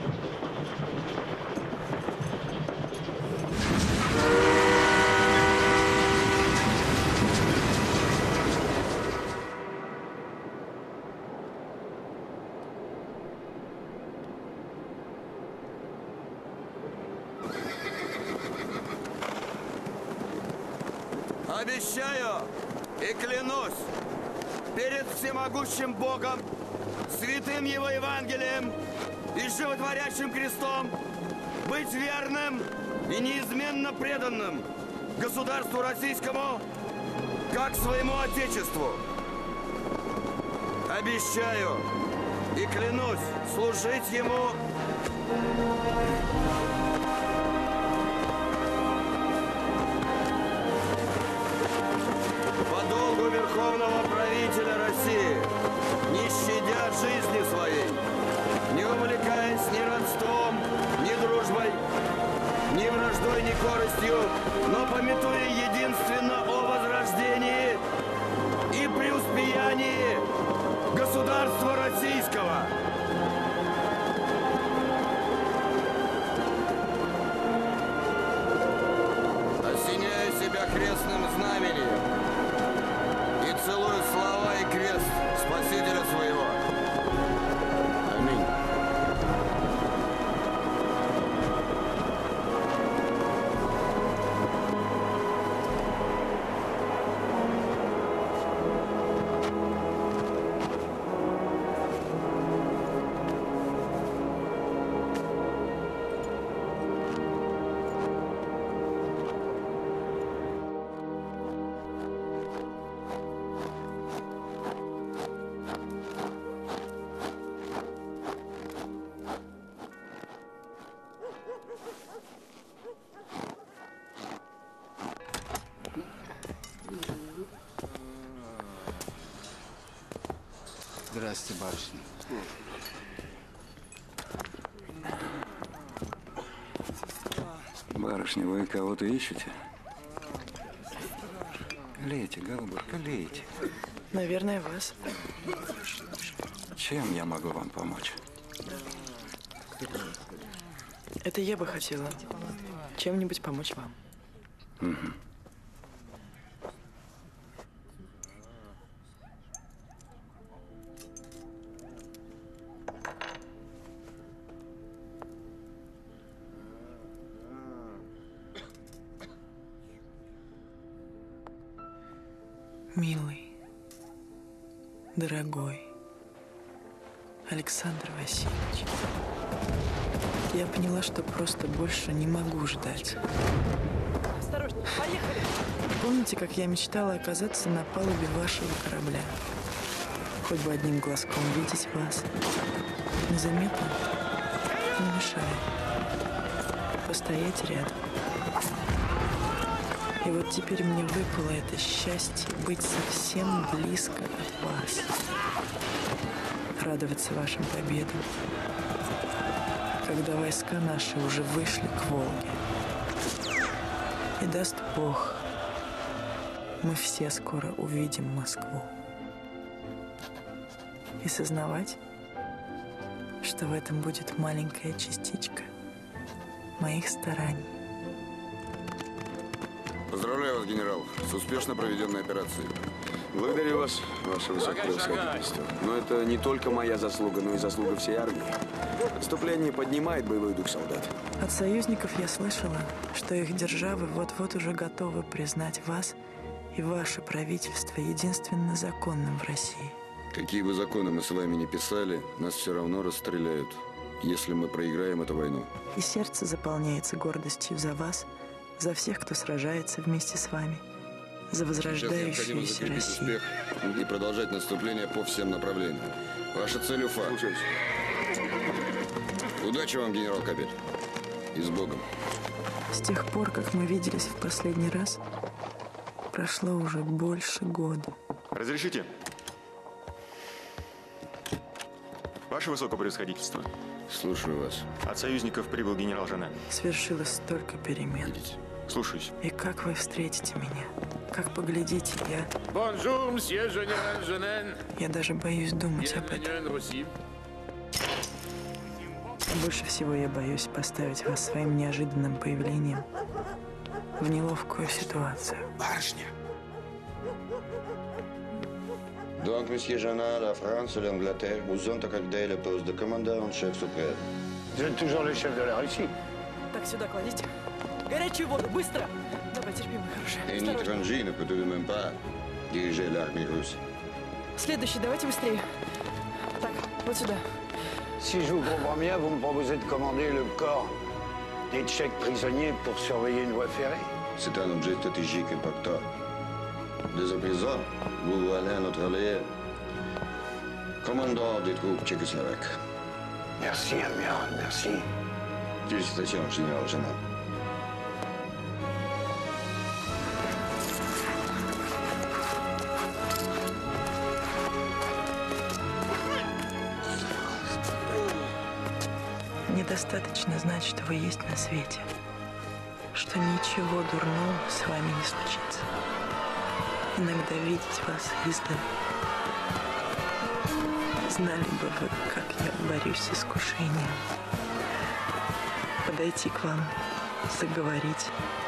Обещаю и клянусь перед всемогущим Богом, святым Его Евангелием и животворящим крестом быть верным и неизменно преданным государству российскому, как своему Отечеству. Обещаю и клянусь служить Ему по долгу Верховного Правителя России, не щадя жизни своей, не увлекаясь ни родством, ни дружбой, ни враждой, ни корыстью, но памятуя единственно о возрождении и преуспеянии государства российского. Осеняя себя крестным знамением и целую слава и крест Спасителя своего. Аминь. Здравствуйте, барышня. Барышня, вы кого-то ищете? Лейте, голубушка, лейте. Наверное, вас. Чем я могу вам помочь? Это я бы хотела чем-нибудь помочь вам. Угу. Милый, дорогой Александр Васильевич, я поняла, что просто больше не могу ждать. Осторожно, поехали! Помните, как я мечтала оказаться на палубе вашего корабля? Хоть бы одним глазком видеть вас. Незаметно, не мешая. Постоять рядом. И вот теперь мне выпало это счастье быть совсем близко от вас. Радоваться вашим победам. Когда войска наши уже вышли к Волге. И даст Бог, мы все скоро увидим Москву. И сознавать, что в этом будет маленькая частичка моих стараний. Поздравляю вас, генерал, с успешно проведенной операцией. Благодарю вас, ваше высокопревосходительство. Но это не только моя заслуга, но и заслуга всей армии. Отступление поднимает боевой дух солдат. От союзников я слышала, что их державы вот-вот уже готовы признать вас и ваше правительство единственно законным в России. Какие бы законы мы с вами ни писали, нас все равно расстреляют, если мы проиграем эту войну. И сердце заполняется гордостью за вас, за всех, кто сражается вместе с вами, за возрождающуюся Россию. Успех и продолжать наступление по всем направлениям. Ваша цель — Уфа. Удачи вам, генерал Кабель. И с Богом. С тех пор, как мы виделись в последний раз, прошло уже больше года. Разрешите? Ваше высокопревосходительство. Слушаю вас. От союзников прибыл генерал Жанен. Свершилось столько перемен. Видите? Слушаюсь. И как вы встретите меня? Как поглядите, я... Бонжур, мсье генерал Жанен. Я даже боюсь думать об этом. Больше всего я боюсь поставить вас своим неожиданным появлением в неловкую ситуацию. Барышня. Donc, Monsieur Jeannat, la France et l'Angleterre vous ont accordé le poste de commandant en chef suprême. Vous êtes toujours le chef de la Russie. Так, сюда кладите. Горячую воду, быстро! Давай, терпи, мой хороший. Un étranger ne peut tout de même pas diriger l'armée russe. Следующий, давайте быстрее. Так, вот сюда. Si je vous comprends bien, vous me proposez de commander le corps des Tchèques prisonniers pour surveiller une voie ferrée. C'est un objet stratégique important. Dès à présent, vous voilà notre allié, commandant des troupes tchécoslovaques. Merci, amiral, merci. Félicitations, général Jeannat. Недостаточно знать, что вы есть на свете, что ничего дурного с вами не случится. Иногда видеть вас издали. Знали бы вы, как я борюсь с искушением. Подойти к вам, заговорить.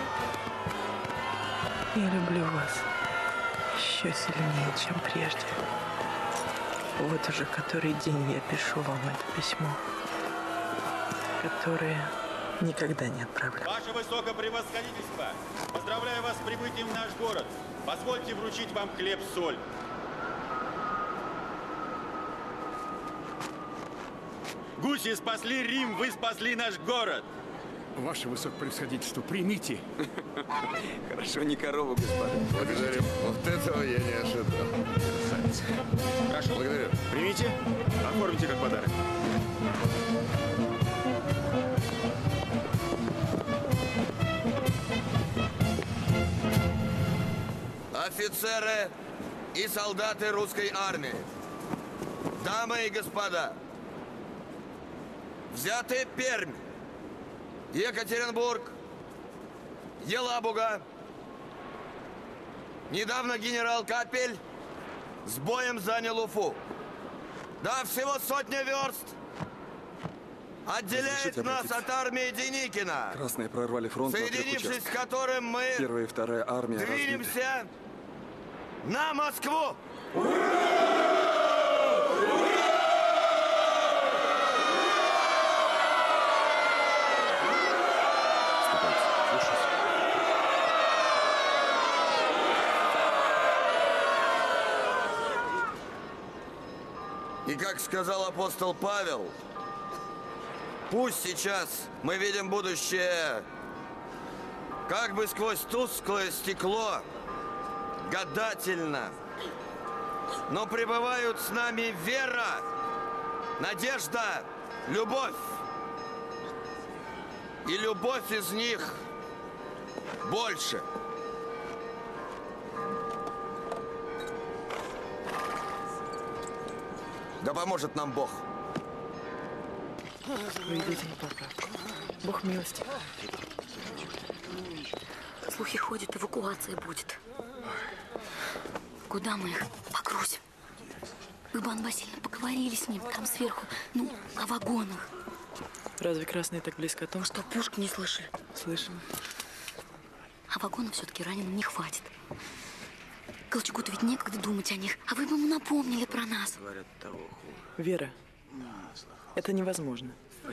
Я люблю вас еще сильнее, чем прежде. Вот уже который день я пишу вам это письмо, которое никогда не отправлю. Ваше высокопревосходительство, поздравляю вас с прибытием в наш город. Позвольте вручить вам хлеб-соль. Гуси спасли Рим, вы спасли наш город. Ваше высокопревосходительство, примите. Хорошо, не корову, господа. Благодарю. Вот этого я не ожидал. Прошу. Благодарю. Примите, оформите как подарок. Офицеры и солдаты русской армии, дамы и господа, взяты Пермь, Екатеринбург, Елабуга. Недавно генерал Капель с боем занял Уфу. Да, всего сотня верст отделяет нас от армии Деникина, Красные прорвали фронт, соединившись с которым мы Первая и вторая армия двинемся на Москву. И как сказал апостол Павел, пусть сейчас мы видим будущее как бы сквозь тусклое стекло, гадательно, но пребывают с нами вера, надежда, любовь. И любовь из них больше. Да поможет нам Бог. Вы идете не по правде. Бог милости. Слухи ходят, эвакуация будет. Куда мы их погрузим? Вы, Анна Васильевна, поговорили с ним там сверху, ну, о вагонах. Разве красные так близко о том? Что, пушки не слышали? Слышим. А вагонов все-таки раненым не хватит. Колчаку-то ведь некогда думать о них, а вы бы ему напомнили про нас. Вера, это невозможно.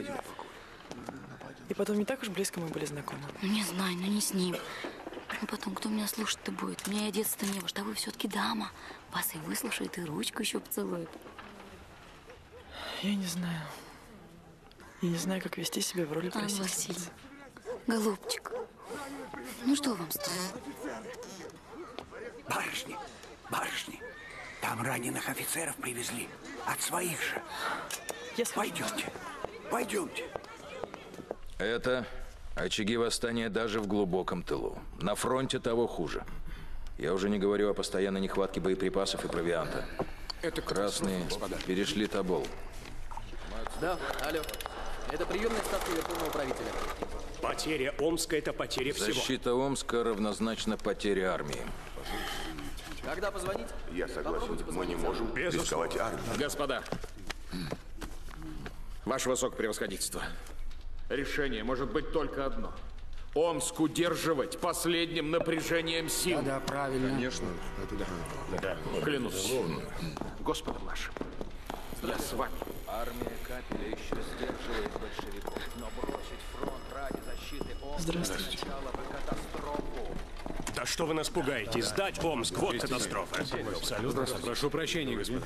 И потом не так уж близко мы были знакомы. Ну, не знаю, но не с ним. Ну, потом, кто меня слушать-то будет? У меня и одеться-то не во что, а вы все-таки дама. Вас и выслушает, и ручку еще поцелует. Я не знаю. Я не знаю, как вести себя в роли просительницы. Голубчик, ну что вам стоит? Барышни, барышни, там раненых офицеров привезли. От своих же. Я Пойдемте, пойдемте. Это очаги восстания даже в глубоком тылу. На фронте того хуже. Я уже не говорю о постоянной нехватке боеприпасов и провианта. Это красные, господа, перешли Тобол. Да, алло. Это приемная ставка Верховного правителя. Потеря Омска – это потеря всего. Защита Омска равнозначна потере армии. Когда позвонить? Я согласен. Мы не можем рисковать армию. Господа, ваше высокопревосходительство, решение может быть только одно. Омск удерживать последним напряжением сил. Да, да, правильно. Конечно. Это да. Да. Клянусь. Господом нашим. Я с вами. Армия Капеля еще сдерживает большевиков, но бросить фронт ради защиты Омска Здравствуйте. означало бы катастрофу. Да что вы нас пугаете? Сдать Омск, вот катастрофа. Абсолютно. Прошу прощения, господа.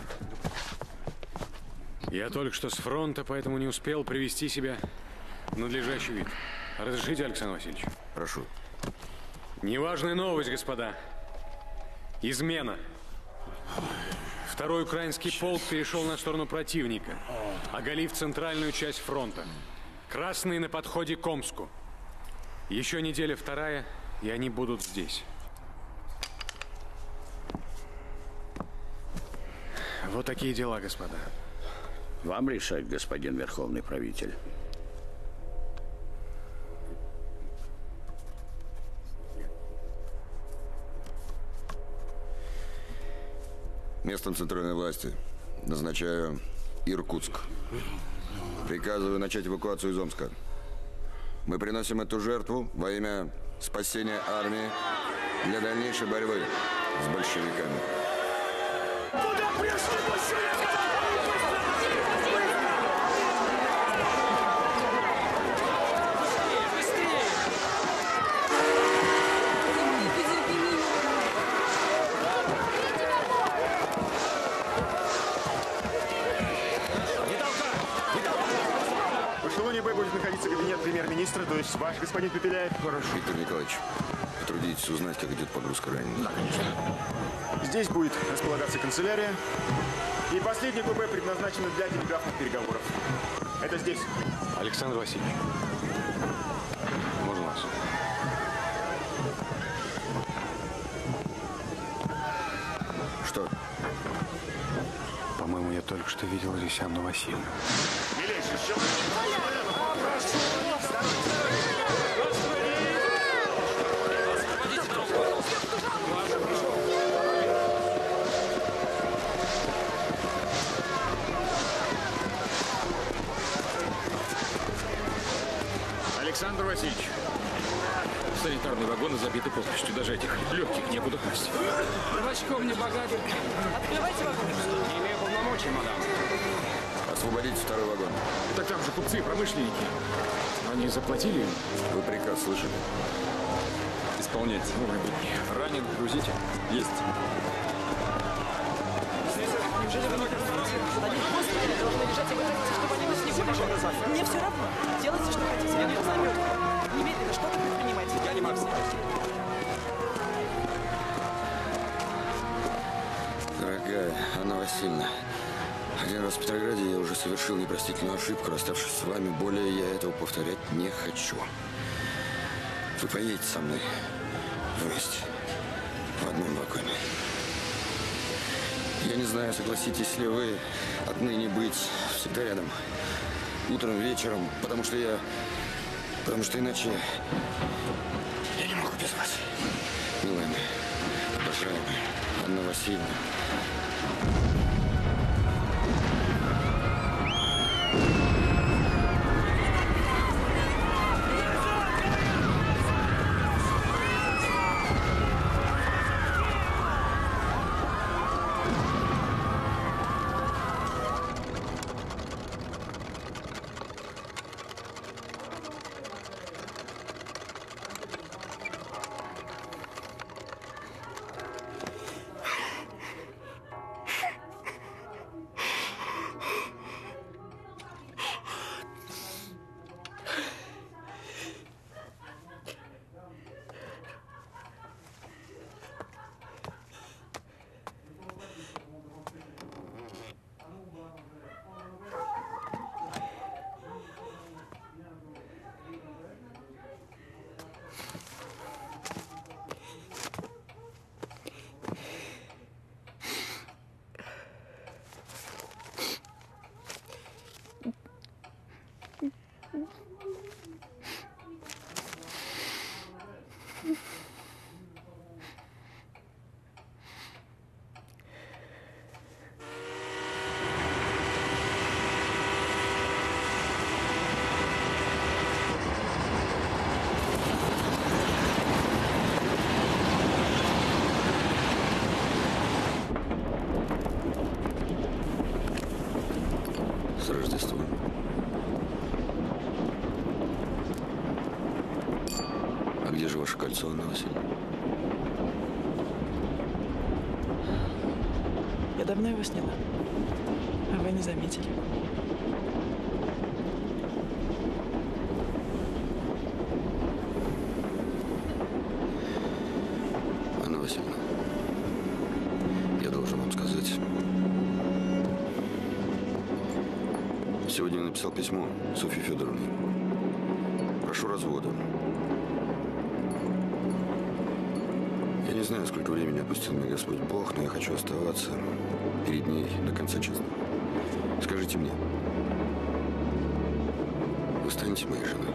Я только что с фронта, поэтому не успел привести себя в надлежащий вид. Разрешите, Александр Васильевич? Прошу. Неважная новость, господа. Измена. Второй украинский полк перешел на сторону противника, оголив центральную часть фронта. Красные на подходе к Омску. Еще неделя вторая, и они будут здесь. Вот такие дела, господа. Вам решать, господин Верховный правитель. Местом центральной власти назначаю Иркутск. Приказываю начать эвакуацию из Омска. Мы приносим эту жертву во имя спасения армии для дальнейшей борьбы с большевиками. Куда пришли большевики? В эшелоне Б будет находиться кабинет премьер-министра, то есть ваш господин Пепеляев. Хорошо. Виктор Николаевич, потрудитесь узнать, как идет погрузка раненых. Да, конечно. Здесь будет располагаться канцелярия. И последний купе предназначено для телеграфных переговоров. Это здесь. Александр Васильевич, можно вас? Что? По-моему, я только что видел здесь Анну Васильевну. Милейший, с чем вы? Александр Васильевич, санитарные вагоны забиты полностью, даже этих легких некуда класть. Бачком не богатый. Открывайте вагон. Не имею полномочий, мадам. Освободите второй вагон. Так там же купцы и промышленники. Они заплатили им? Вы приказ слышали? Исполняйте. Ранен, грузите. Есть. Неужели вы не понимаете? Они просто должны лежать и вы хотите, чтобы они нас не вылежали? Мне все равно. Делайте, что хотите. Я не займет. Немедленно что-то предпринимайте. Я не могу. Дорогая Анна Васильевна, один раз в Петрограде я уже совершил непростительную ошибку. Расставшись с вами, более я этого повторять не хочу. Вы поедете со мной вместе в одном вагоне. Я не знаю, согласитесь ли вы отныне быть всегда рядом. Утром, вечером, потому что я... Потому что иначе я не могу без вас. Милая моя, обожаемая Анна Васильевна. Рождеством. А где же ваше кольцо, Анна Васильевна? Я давно его сняла, а вы не заметили. Анна Васильевна, я должен вам сказать. Сегодня я написал письмо Софье Федоровне. Прошу развода. Я не знаю, сколько времени отпустил меня Господь Бог, но я хочу оставаться перед ней до конца честно. Скажите мне, вы станете моей женой?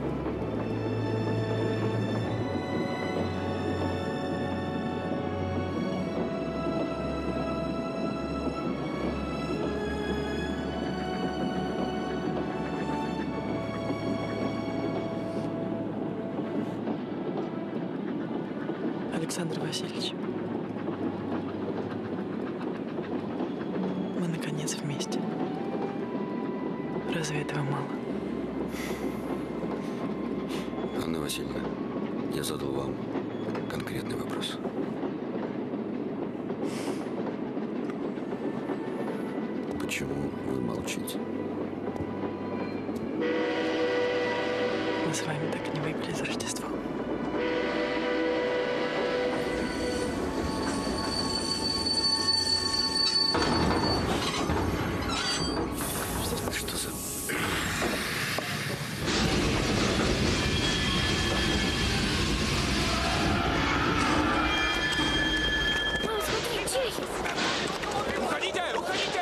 Александр Васильевич, мы наконец вместе. Разве этого мало? Анна Васильевна, я задал вам конкретный вопрос. Почему вы молчите? Мы с вами так и не выпили за Рождество. Что за... Мам, смотри, чехи! Уходите! Уходите!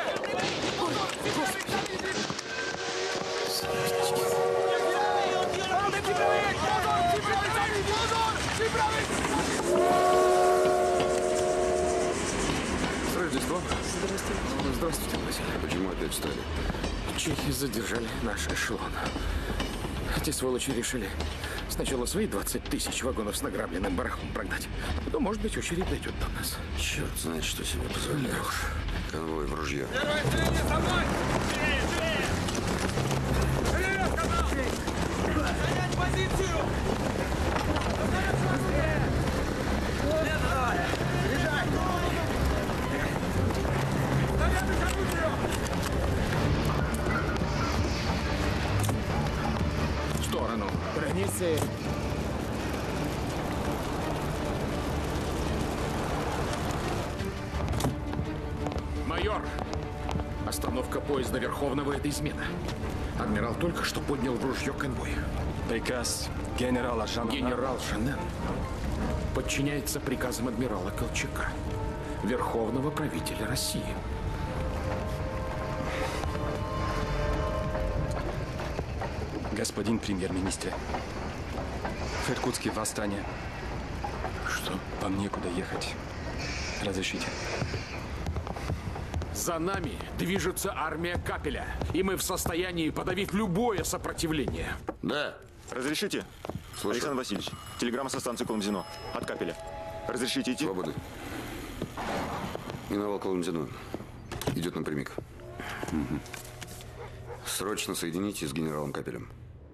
С Рождеством. Здравствуйте. Здравствуйте, Василий. Почему опять встали? Чехи задержали наш эшелон. Эти сволочи решили сначала свои двадцать тысяч вагонов с награбленным барахлом прогнать. Потом, может быть, очередь дойдет до нас. Черт знает, что себе позволяет. Конвой в ружье. Занять позицию! В сторону. Границы. Майор! Остановка поезда Верховного – это измена. Адмирал только что поднял в ружье конвой. Приказ генерала Жанна. Генерал Жанен подчиняется приказам адмирала Колчака, верховного правителя России. Господин премьер-министр, в Иркутске восстание. Что? Вам некуда ехать. Разрешите? За нами движется армия Капеля, и мы в состоянии подавить любое сопротивление. Да. Разрешите? Слушаю. Александр Васильевич, телеграмма со станции Коломзино. От Капеля. Разрешите идти? Свободы. Миновал Коломзино. Идет напрямик. Угу. Срочно соедините с генералом Капелем.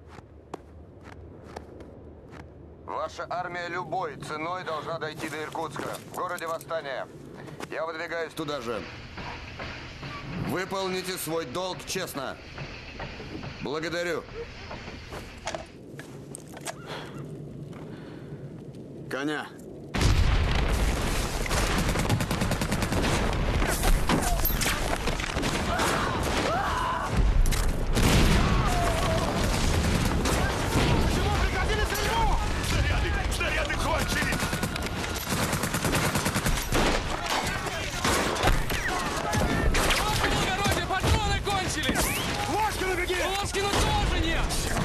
Ваша армия любой ценой должна дойти до Иркутска, в городе восстания. Я выдвигаюсь туда же. Выполните свой долг честно. Благодарю. Коня. Снаряды кончились! Благородие, патроны кончились! Ложкину беги! Ложкину тоже нет!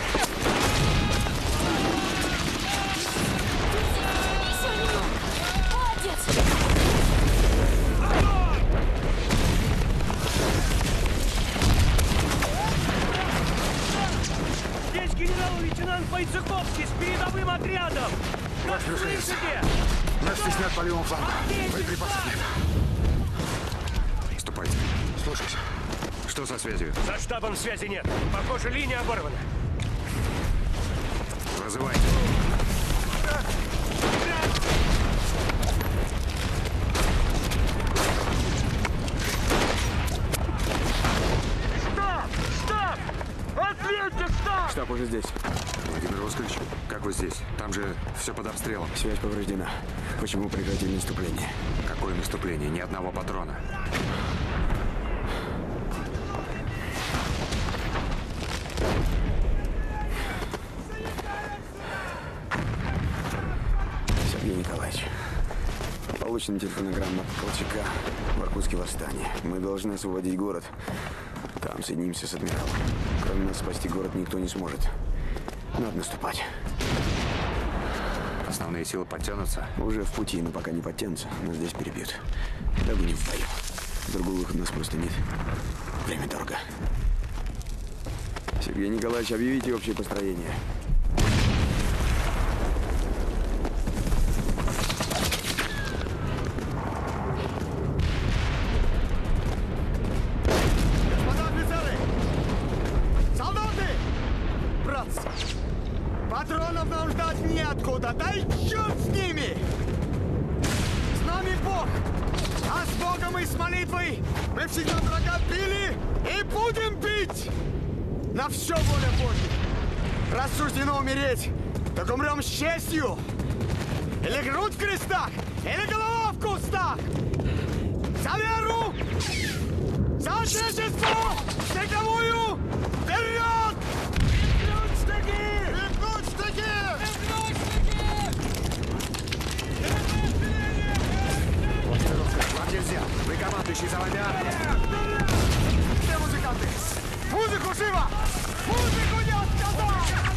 Здесь генерал-лейтенант Войцеховский с передовым отрядом! Ваш слушается. Нас стеснят по флангу. Боеприпасов нет. Ступайте. Слушайся. Что со связью? За штабом связи нет. Похоже, линия оборвана. Вызывайте. Штаб! Штаб! Ответьте, штаб! Штаб уже здесь. Владимир Оскарович, как вы здесь? Там же все под обстрелом. Связь повреждена. Почему прекратили наступление? Какое наступление? Ни одного патрона. Сергей Николаевич, получена телефонограмма от Колчака в Иркутске восстание. Мы должны освободить город. Там соединимся с адмиралом. Кроме нас спасти город никто не сможет. Надо наступать. Основные силы подтянутся? Уже в пути, но пока не подтянутся, нас здесь перебьют. Догоним в бою. Другого выхода у нас просто нет. Время дорого. Сергей Николаевич, объявите общее построение. Господа офицеры! Солдаты! Братцы! Патронов нам ждать неоткуда, да и черт с ними! С нами Бог! А с Богом и с молитвой мы всегда врага били и будем бить! На все воля Божья! Раз суждено умереть, так умрем с честью! Или грудь в крестах, или голова в кустах! За веру! За отечество! Снеговую! Вперед! Припнуть штыки! Припнуть штыки! Припнуть штыки! Вам нельзя! Вы командующий за вами армия! Где музыканты? Музыку живо! Музыку не отказал!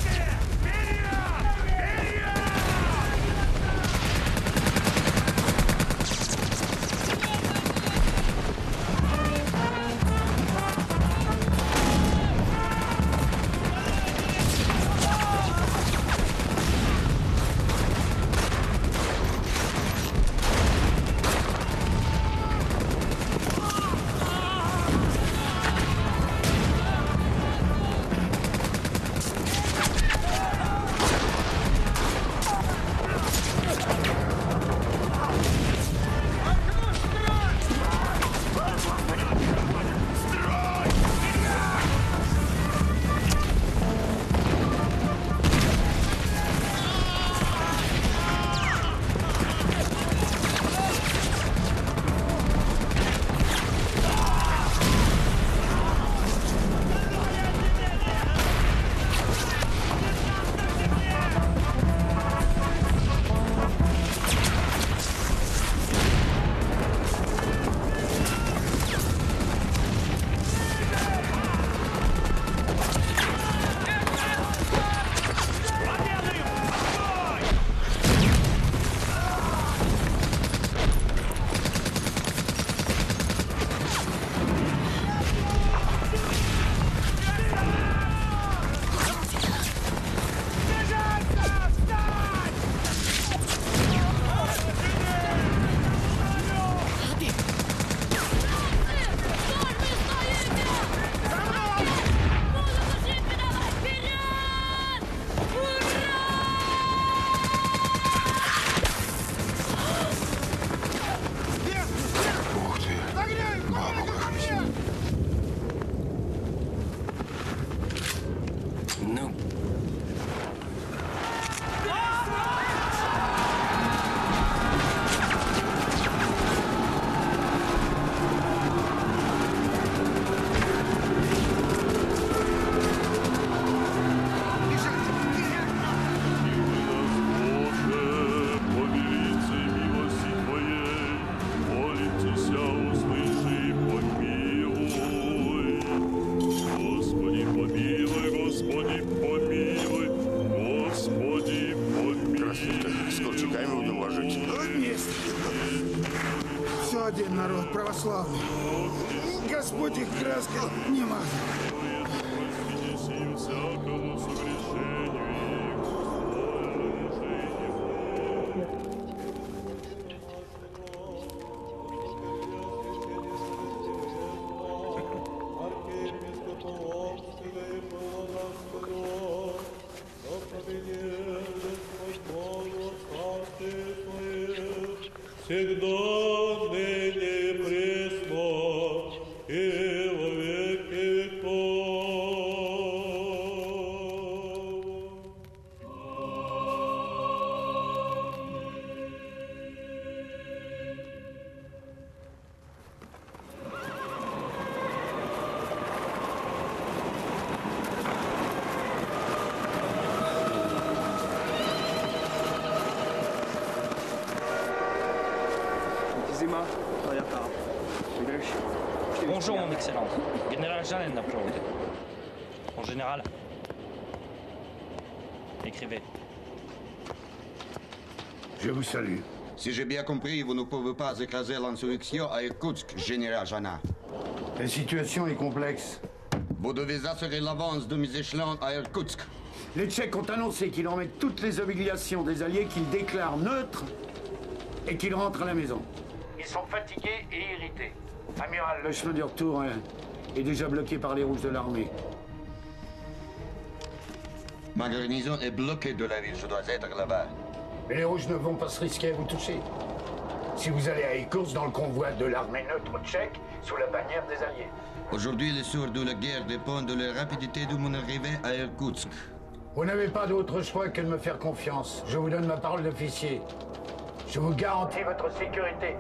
один народ православный. Господь их краской не мазал. всегда, ныне и пресно, и во веки веков. Bonjour, mon excellence. Général Jeanne n'a pas. Mon général. Écrivez. Je vous salue. Si j'ai bien compris, vous ne pouvez pas écraser l'insurrection à Irkoutsk, général Jana. La situation est complexe. Vous devez assurer l'avance de mes échelons à Irkoutsk. Les Tchèques ont annoncé qu'ils remettent toutes les obligations des Alliés, qu'ils déclarent neutres et qu'ils rentrent à la maison. Ils sont fatigués et irrités. Amiral, le chemin du retour hein, est déjà bloqué par les rouges de l'armée. Ma garnison est bloquée de la ville, je dois être là-bas. Mais les rouges ne vont pas se risquer à vous toucher. Si vous allez à Irkoutsk dans le convoi de l'armée neutre tchèque, sous la bannière des Alliés. Aujourd'hui, le sort de la guerre dépend de la rapidité de mon arrivée à Irkoutsk. Vous n'avez pas d'autre choix que de me faire confiance. Je vous donne ma parole d'officier. Je vous garantis votre sécurité.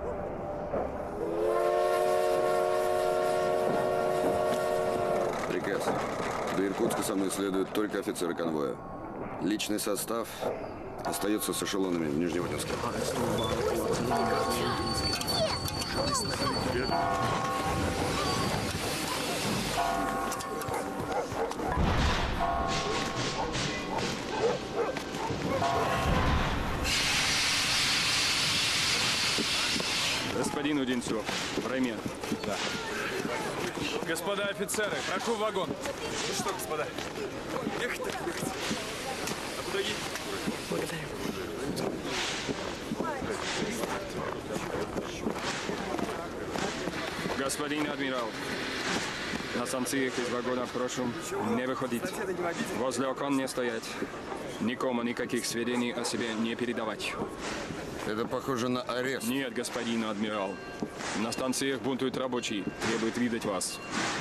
Приказ. До Иркутска со мной следуют только офицеры конвоя. Личный состав остается с эшелонами в Нижневодинске. Господин Удинцов, Раймен. Да. Господа офицеры, прошу в вагон. Ну что, господа, ехать так ехать. А куда едем? Благодарю. Господин адмирал, на станциях из вагонов прошу не выходить. Возле окон не стоять. Никому никаких сведений о себе не передавать. Это похоже на арест. Нет, господин адмирал. На станциях бунтуют рабочие. Требуют видеть вас.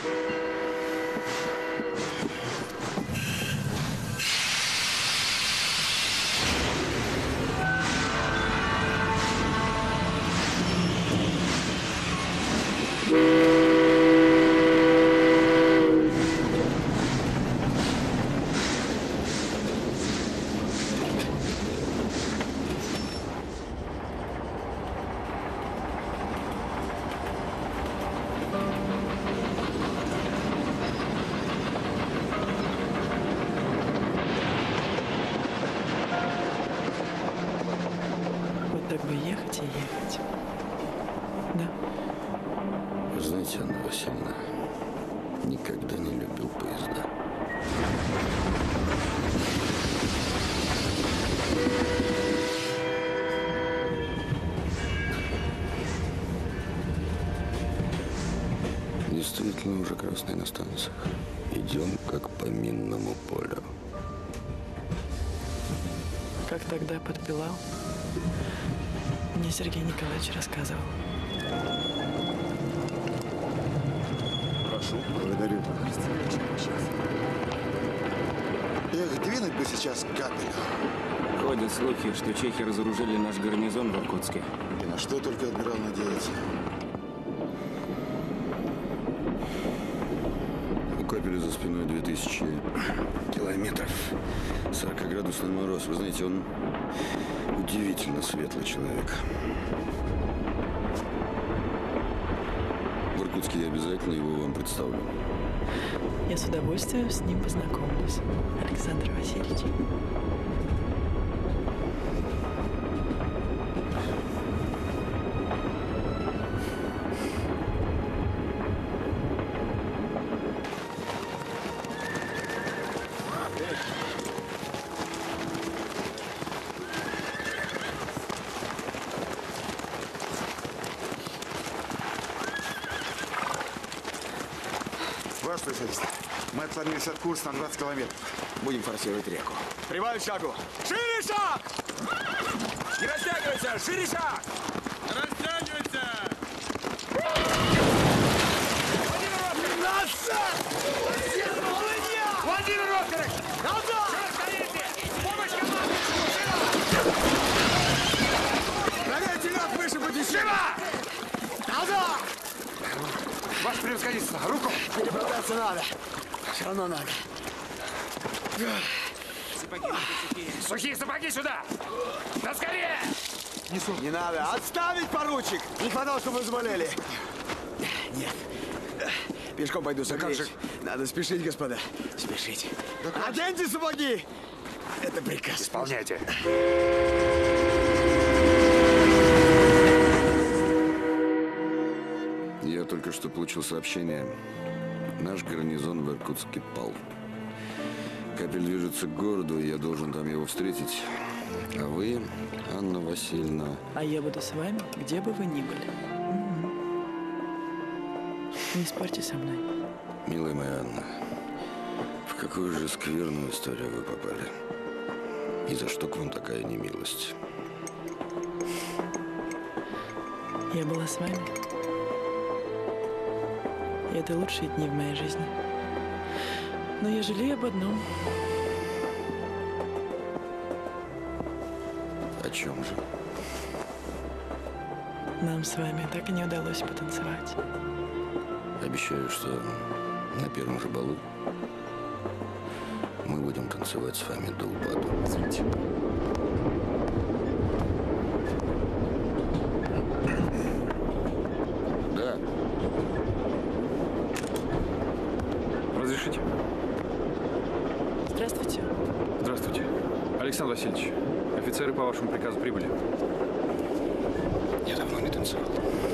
Так бы ехать и ехать. Да. Вы знаете, Анна Васильевна, никогда не любил поезда. Действительно, уже красные на станциях. Идем как по минному полю. Как тогда под Белау? Мне Сергей Николаевич рассказывал. Прошу. Благодарю. Эх, двинуть бы сейчас к Капелю. Ходят слухи, что чехи разоружили наш гарнизон в Иркутске. И на что только адмирал надеется. У Капеля за спиной две тысячи километров. сорокаградусный мороз. Вы знаете, он удивительно светлый человек. В Иркутске я обязательно его вам представлю. Я с удовольствием с ним познакомлюсь, Александр Васильевич. Ваше превосходительство, мы отклонились от курса на двадцать километров. Будем форсировать реку. Прибавить шагу. Шире шаг! Не растягивайся! Шире шаг! превосходительство, руку! Переправляться надо. Все равно надо. Сапоги, сухие. Сухие сапоги сюда! Да скорее! Несу. Не надо. Отставить, поручик! Не хватало, чтобы вы заболели. Нет. Пешком пойду согреюсь. Надо спешить, господа. Спешить. Оденьте сапоги! Это приказ. Исполняйте. Я только что получил сообщение. Наш гарнизон в Иркутске пал. Капель движется к городу, и я должен там его встретить. А вы, Анна Васильевна... А я буду с вами, где бы вы ни были. Угу. Не спорьте со мной. Милая моя Анна, в какую же скверную историю вы попали? И за что к вам такая немилость? Я была с вами. И это лучшие дни в моей жизни. Но я жалею об одном. О чем же? Нам с вами так и не удалось потанцевать. Обещаю, что на первом же балу мы будем танцевать с вами до упаду. Извините. Да. Разрешите? Здравствуйте. Здравствуйте. Александр Васильевич, офицеры по вашему приказу прибыли. Я давно не танцевал.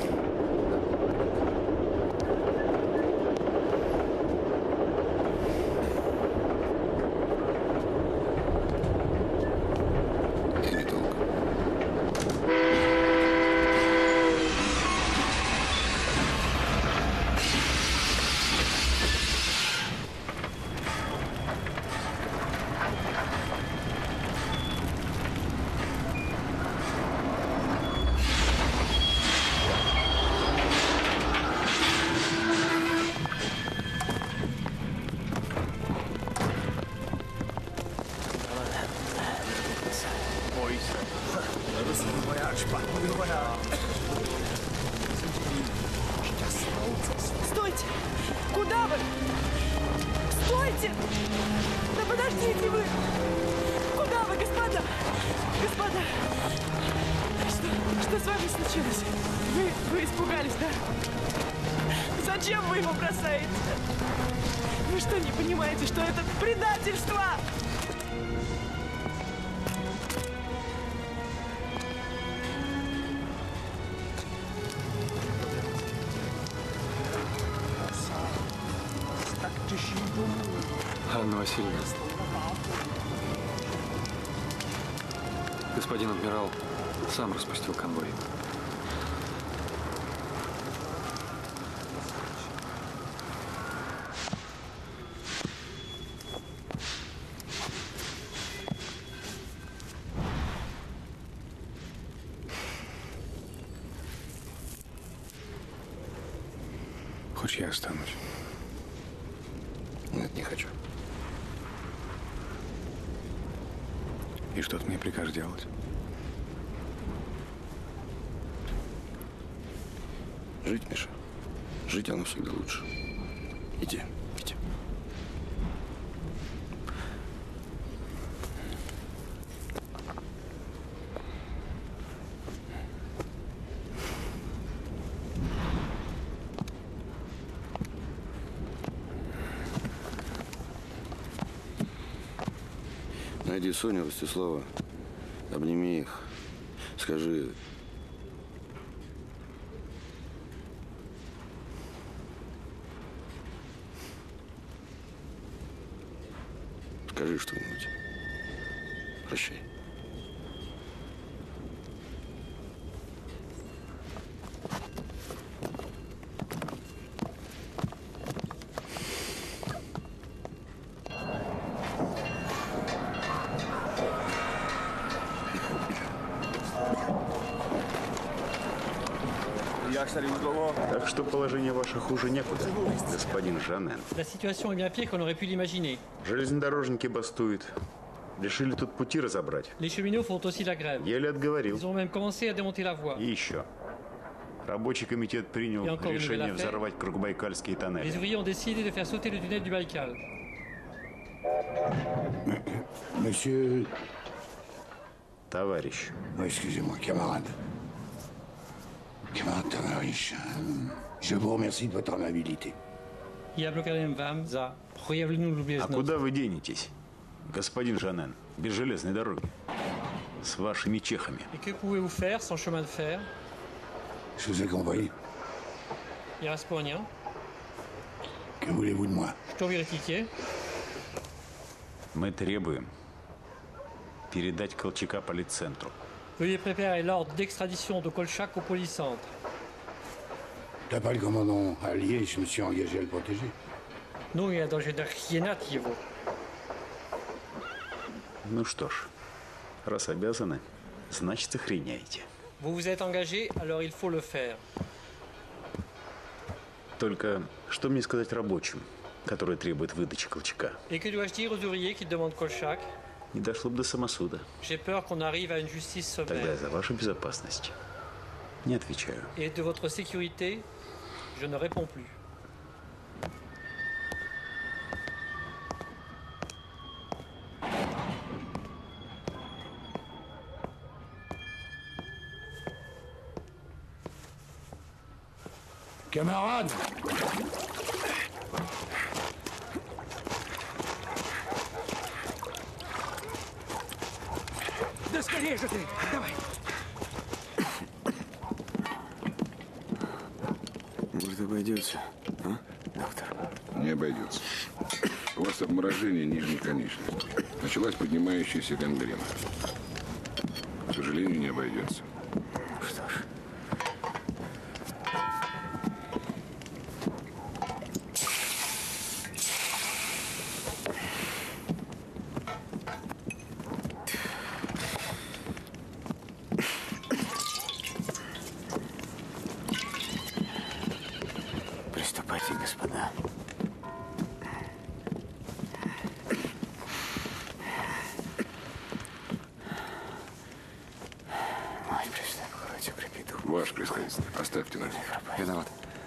Стойте! Куда вы? Стойте! Да подождите вы! Куда вы, господа? Господа! Что, что с вами случилось? Вы, вы испугались, да? Зачем вы его бросаете? Вы что, не понимаете, что это предательство? Анна Васильевна. Господин адмирал сам распустил конвой. Хочешь, я останусь? Нет, не хочу. И что ты мне прикажешь делать? Жить, Миша. Жить оно всегда лучше. Иди, иди. Найди Соню, Ростислава, обними их, скажи... Скажи что-нибудь. Прощай. Так что положение ваше хуже некуда, господин Жанен. La situation est bien pire qu'on aurait pu l'imaginer. Железнодорожники бастуют. Решили тут пути разобрать. Les cheminots font aussi la grève. Еле отговорил. Ils ont même commencé à démonter la voie. И еще. Рабочий комитет принял И encore une решение nouvelle affaire. взорвать кругобайкальские Les тоннели. ouvriers ont décidé de faire sauter le tunnel du Baïkal. Monsieur... Товарищ. Oh, excusez-moi, camarade. Camarade Tavarich, je vous remercie de votre amabilité. Я благодарен вам за проявленную А любезность. куда вы денетесь, господин Жанен, без железной дороги? С вашими чехами. Et que pouvez-vous faire sans chemin de fer? Je vous ai compris. Я вас понял. Que voulez-vous de moi? Что вы хотите? Мы требуем передать Колчака политцентру. Veuillez préparer l'ordre d'extradition de Kolchak au polycentre. D'après le commandant allié, je me suis engagé à le protéger. Ну, я должен охранять его. Ну что ж, раз обязаны, значит охреняйте. Vous vous êtes engagé, alors il faut le faire. Только что мне сказать рабочим, которые требуют выдачи Колчака? Et que dois-je dire aux ouvriers qui demandent Kolchak? Не дошло бы до самосуда. J'ai peur qu'on arrive à une justice Тогда я sommaire. за вашу безопасность не отвечаю. Et de votre sécurité, je ne réponds plus. Camarade! Да скорее же ты! Давай! Может, обойдется, а, доктор? Не обойдется. У вас обморожение нижней конечности. Началась поднимающаяся гангрена. К сожалению, не обойдется. Что ж. Приступайте, господа. Ой, представь, короче, припиду. Ваше происходительство, оставьте нас. Виноват.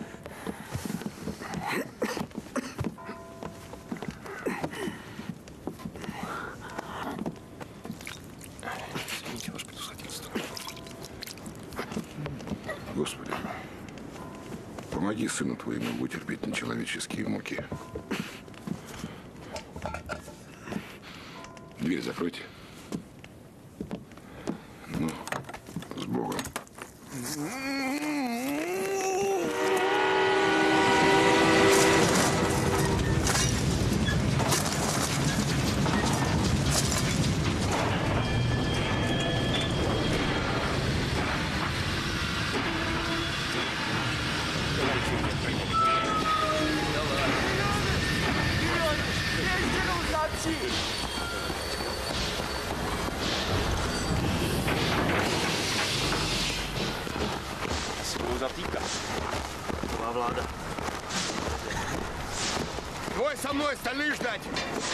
Извините, ваше предусмотрительство. Господи, помоги сыну твоему вытерпеть нечеловеческие муки. Дверь закройте. Ну, с Богом. Влада. Твой со мной, остальные ждать!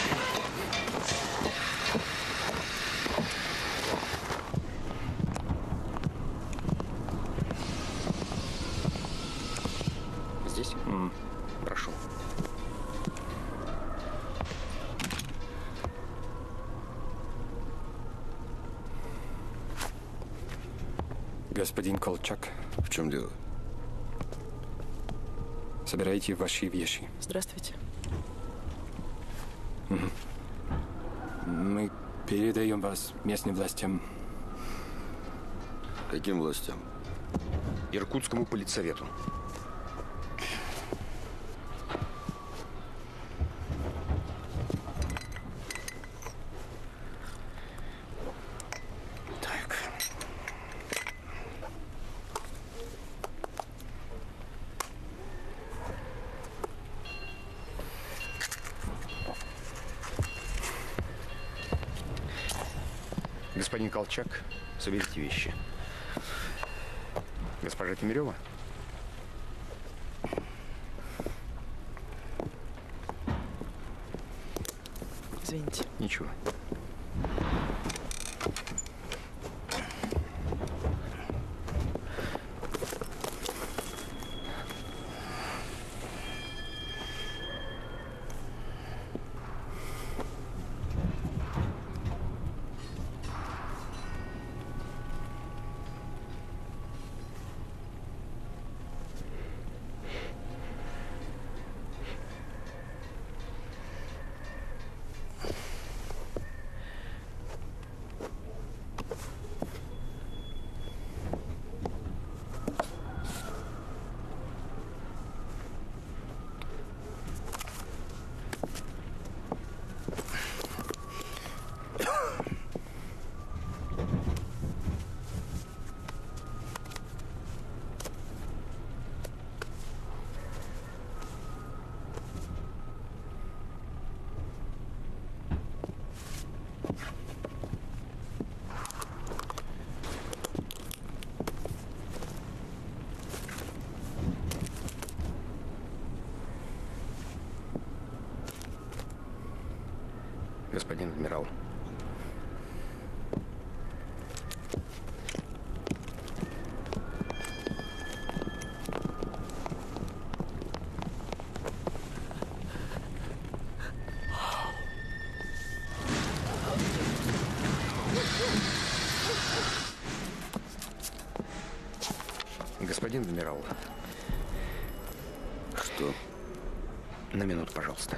Здесь? Mm. Прошу. Господин Колчак. В чем дело? Собирайте ваши вещи. Здравствуйте. Мгм. Мы передаем вас местным властям. Каким властям? Иркутскому политсовету. Господин Колчак, соберите вещи. Госпожа Тимирева? Извините. Ничего. адмирал. Господин адмирал. Что? На минуту, пожалуйста.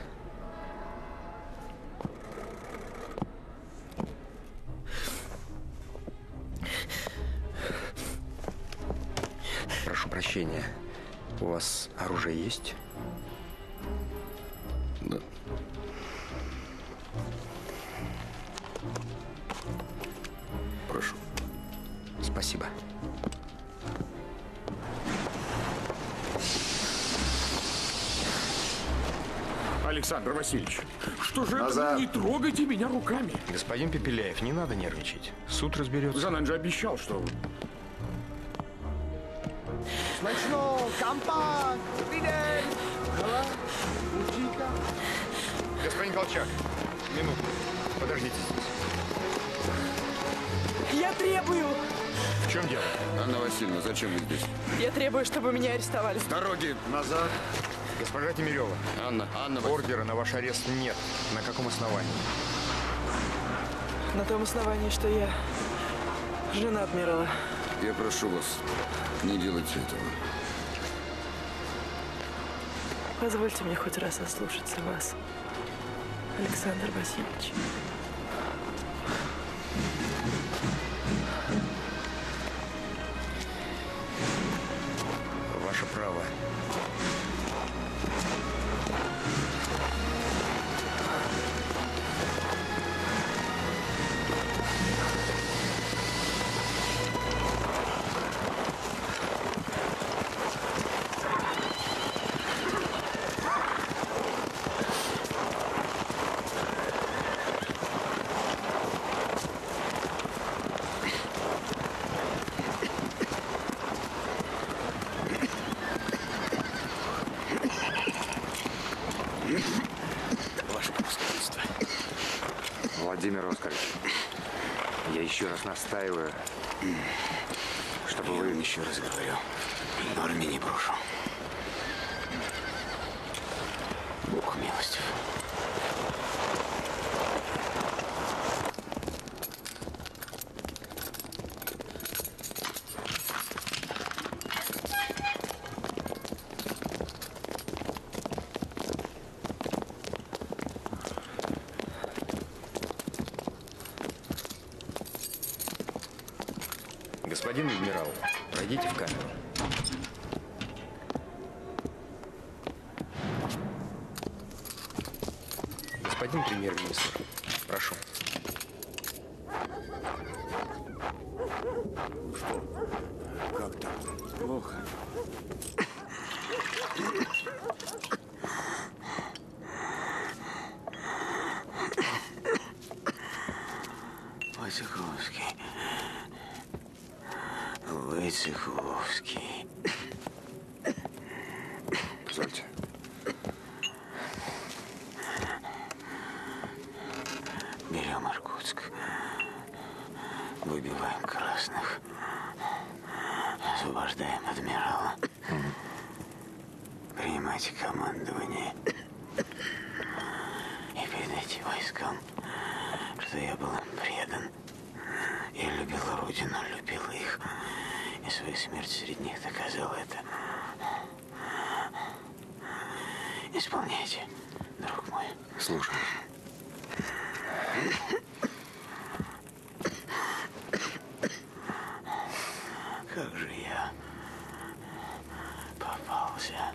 Прошу прощения. У вас оружие есть? Да. Прошу. Спасибо. Александр Васильевич, что же Назад. это? Не трогайте меня руками. Господин Пепеляев, не надо нервничать. Суд разберется. Жанан же обещал, что... Смачно! Кампан! Фидель! Жила? Учика? Господин Колчак, минуту. Подождите здесь. Я требую! В чем дело? Анна Васильевна, зачем вы здесь? Я требую, чтобы меня арестовали. С дороги! Назад. Госпожа Тимирева. Анна, Анна Ордера на ваш арест нет. На каком основании? На том основании, что я жена адмирала. Я прошу вас, не делайте этого. Позвольте мне хоть раз ослушаться вас, Александр Васильевич. Ваше право. Ваше превосходительство. Владимир Оскарович, я еще раз настаиваю, чтобы Я вы... вам еще раз говорю, норме не брошу. Бог милостив. Господин адмирал, пройдите в камеру. Господин премьер-министр, прошу. Что? Как там? Плохо. Войцеховский. Войцеховский. Позвольте. Берем Иркутск. Выбиваем красных. Освобождаем адмирала. Принимайте командование. И передайте войскам, что я был им предан. Я любил Родину, любил их. И свою смерть среди них доказал это. Исполняйте, друг мой. Слушаю. Как же я попался.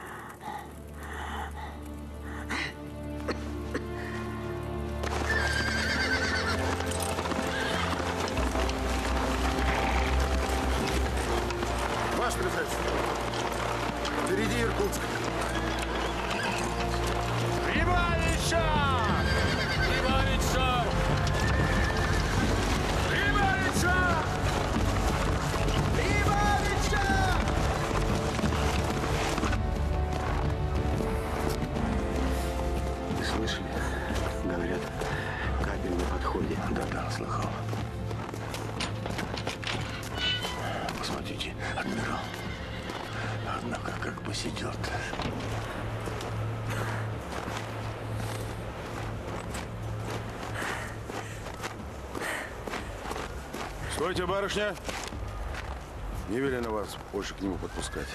Ваше превосходительство. Впереди Иркутск. Прибавить шаг! Прибавить шаг! Прибавить шаг! Прибавить шаг! Вы слышали? Говорят, катер Простите, адмирал. Однако, как посидел-то. Стойте, барышня! Не велено вас больше к нему подпускать.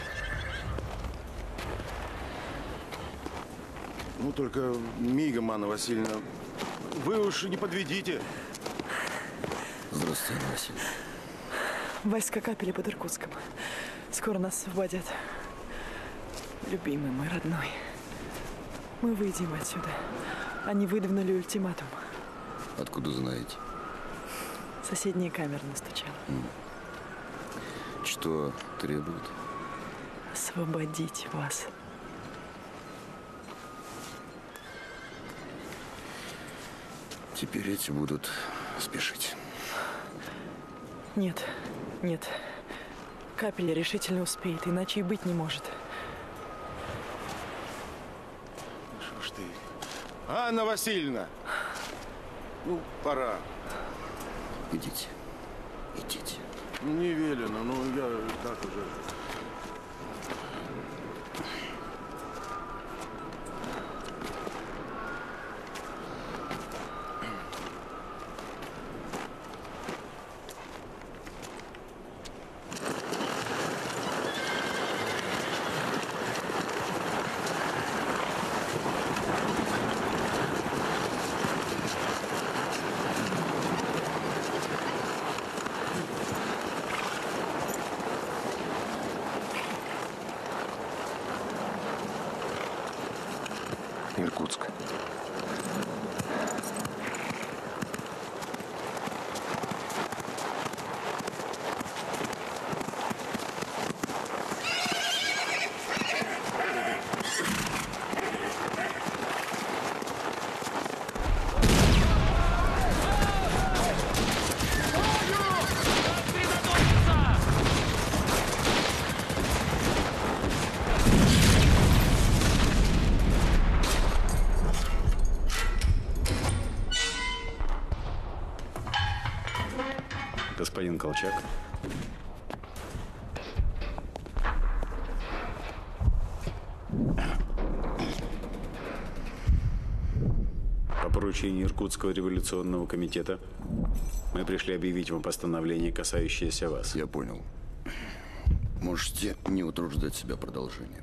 Ну, только мигом, Анна Васильевна. Вы уж не подведите. Здравствуйте, Анна Васильевна. Войска Капеля под Иркутском. Скоро нас освободят. Любимый мой, родной. Мы выйдем отсюда. Они выдвинули ультиматум. Откуда знаете? Соседняя камера настучала. Что требует? Освободить вас. Теперь эти будут спешить. Нет, нет. Капеля решительно успеет, иначе и быть не может. Что ж ты? Анна Васильевна! Ну, пора. Идите. Идите. Не велено, но я так уже... Иркутск. Господин Колчак. По поручению Иркутского революционного комитета мы пришли объявить вам постановление, касающееся вас. Я понял. Можете не утруждать себя продолжением.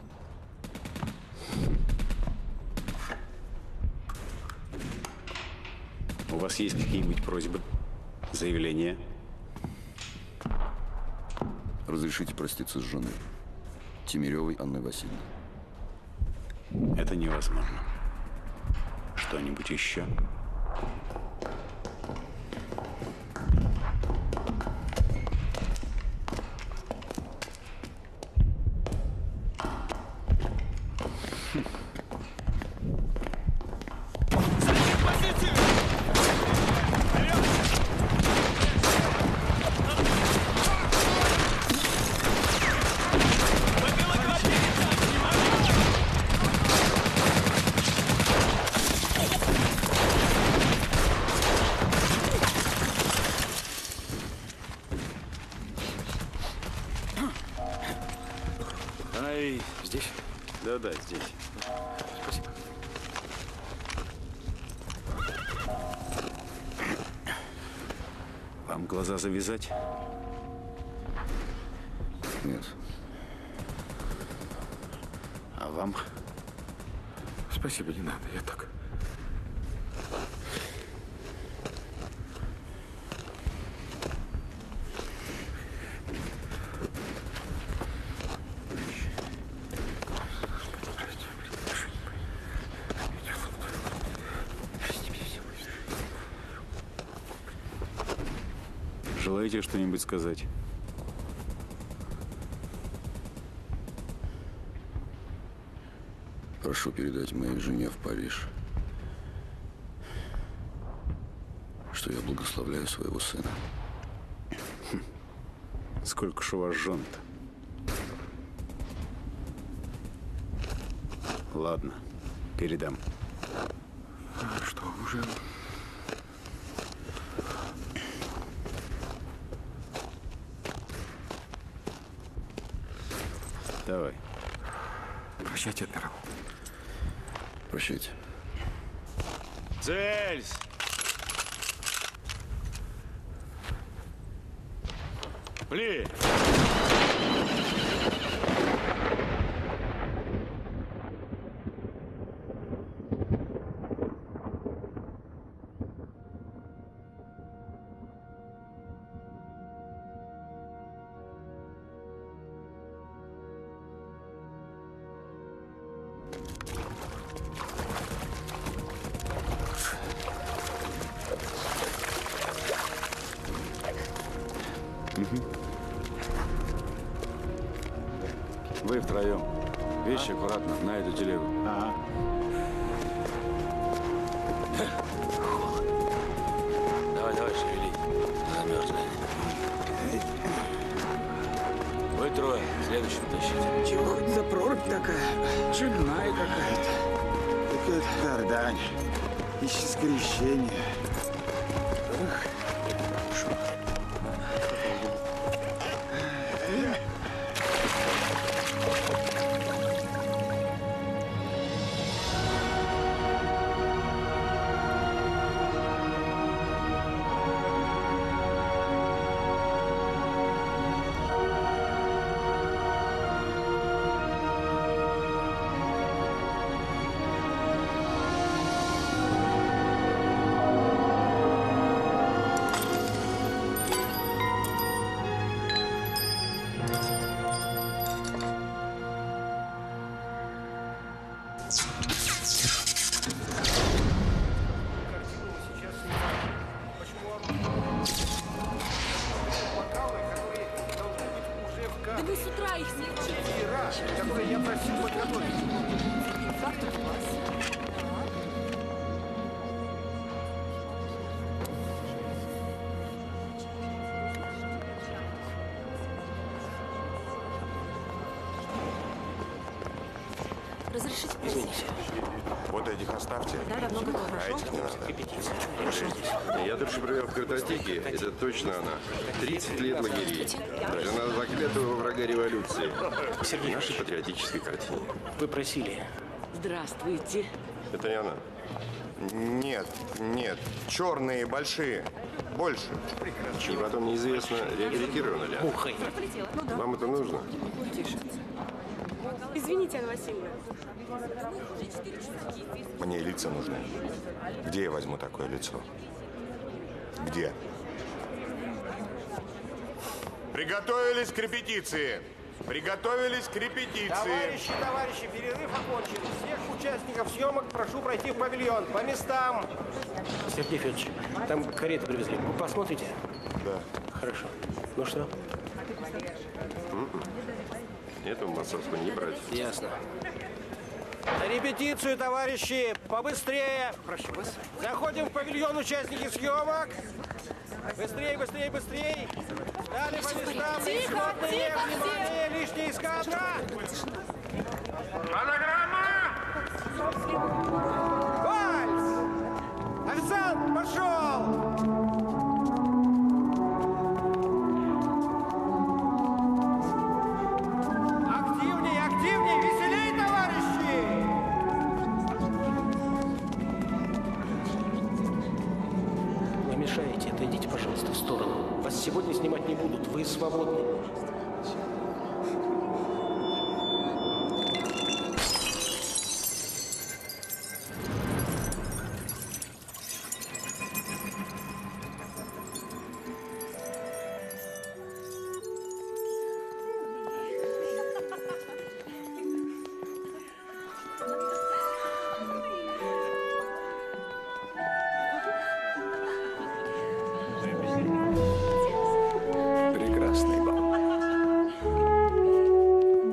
У вас есть какие-нибудь просьбы? Заявление? Разрешите проститься с женой. Тимиревой Анной Васильевной. Это невозможно. Что-нибудь еще? Здесь? Да-да, здесь. Спасибо. Вам глаза завязать? Нет. А вам? Спасибо, не надо, я так. Желаете что-нибудь сказать? Прошу передать моей жене в Париж, что я благословляю своего сына. Сколько ж у вас жен-то? Ладно, передам. А что, уже... Давай. Прощайте, адмирал. Прощайте. Цельсь! Пли! Вы втроем. Вещи аккуратно на эту телегу. Ага. Давай, давай, шевели. Замерзли. Вы трое, следующим тащите. Чего хоть за прорубь такая? Чудная какая-то. Какая-то кардань. Ищи скрещение. Эх. Да вы с утра их не учили. Которые я просил подготовить. Фактов класс. Разрешите? Извините. Вот этих оставьте. Да, давно готово. А этих не надо. Я только провел в картотеке. Это точно она. тридцать лет лагерей. Жена заклятого врага революции. Сергей. Нашей патриотической картине. Вы просили. Здравствуйте. Это не она. Нет, нет. Черные, большие. Больше. И потом неизвестно, реабилитирована ли она. Мухой. Вам это нужно? Извините, Анна Васильевна. Мне лица нужны. Где я возьму такое лицо? Где? Приготовились к репетиции. Приготовились к репетиции. Товарищи, товарищи, перерыв окончен. Всех участников съемок прошу пройти в павильон. По местам. Сергей Федорович, там карету привезли. Вы посмотрите? Да. Хорошо. Ну что? Этого массовского не брать. Ясно. На репетицию, товарищи, побыстрее. Прошу вас. Заходим в павильон участники съемок. Быстрее, быстрее, быстрее. Дали по местам. Тихо, Исходные, тихо, внимание, лишняя из кадра. Вальс! Официант, пошел! Активней, активней, веселей, товарищи! Не мешаете, отойдите, пожалуйста, в сторону. Вас сегодня снимать не будут, вы свободны. Прекрасный бал.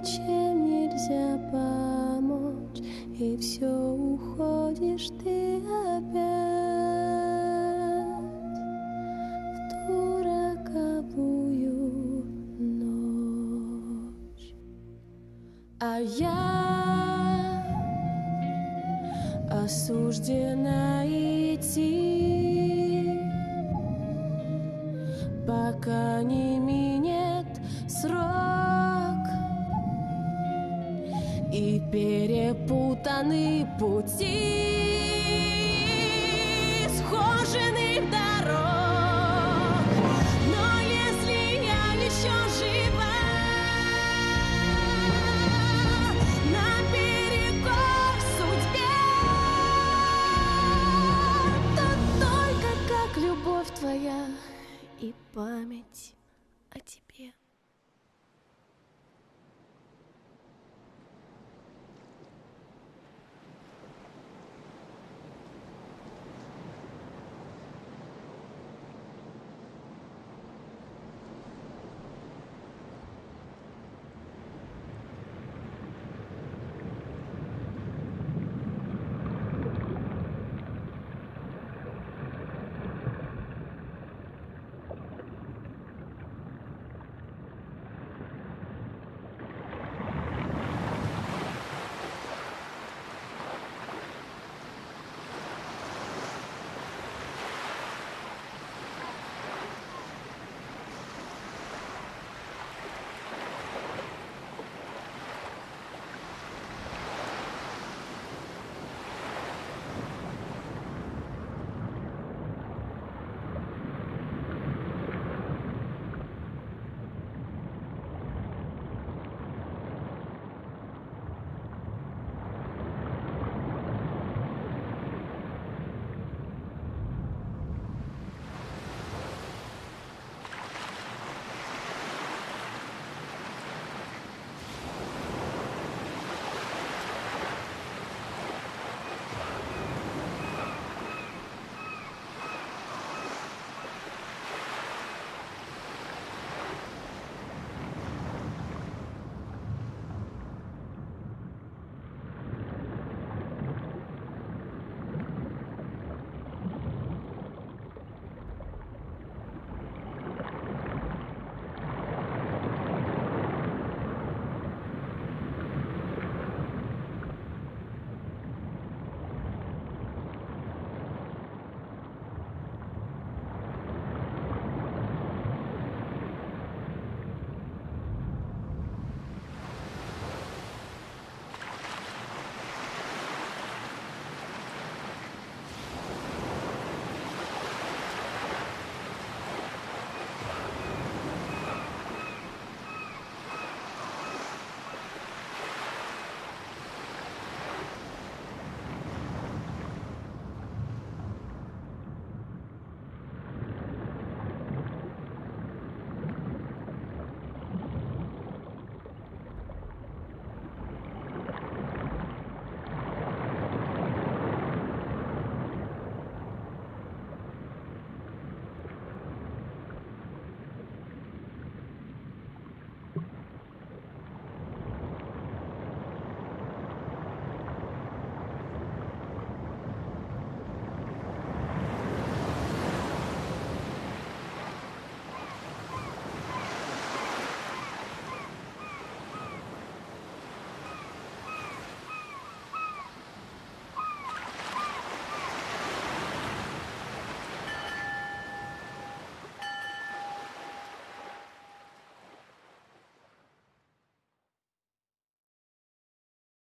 ничем нельзя помочь, и все уходишь ты опять в ту роковую ночь. А я осуждена идти, пока не минет срок, и перепутаны пути, схожены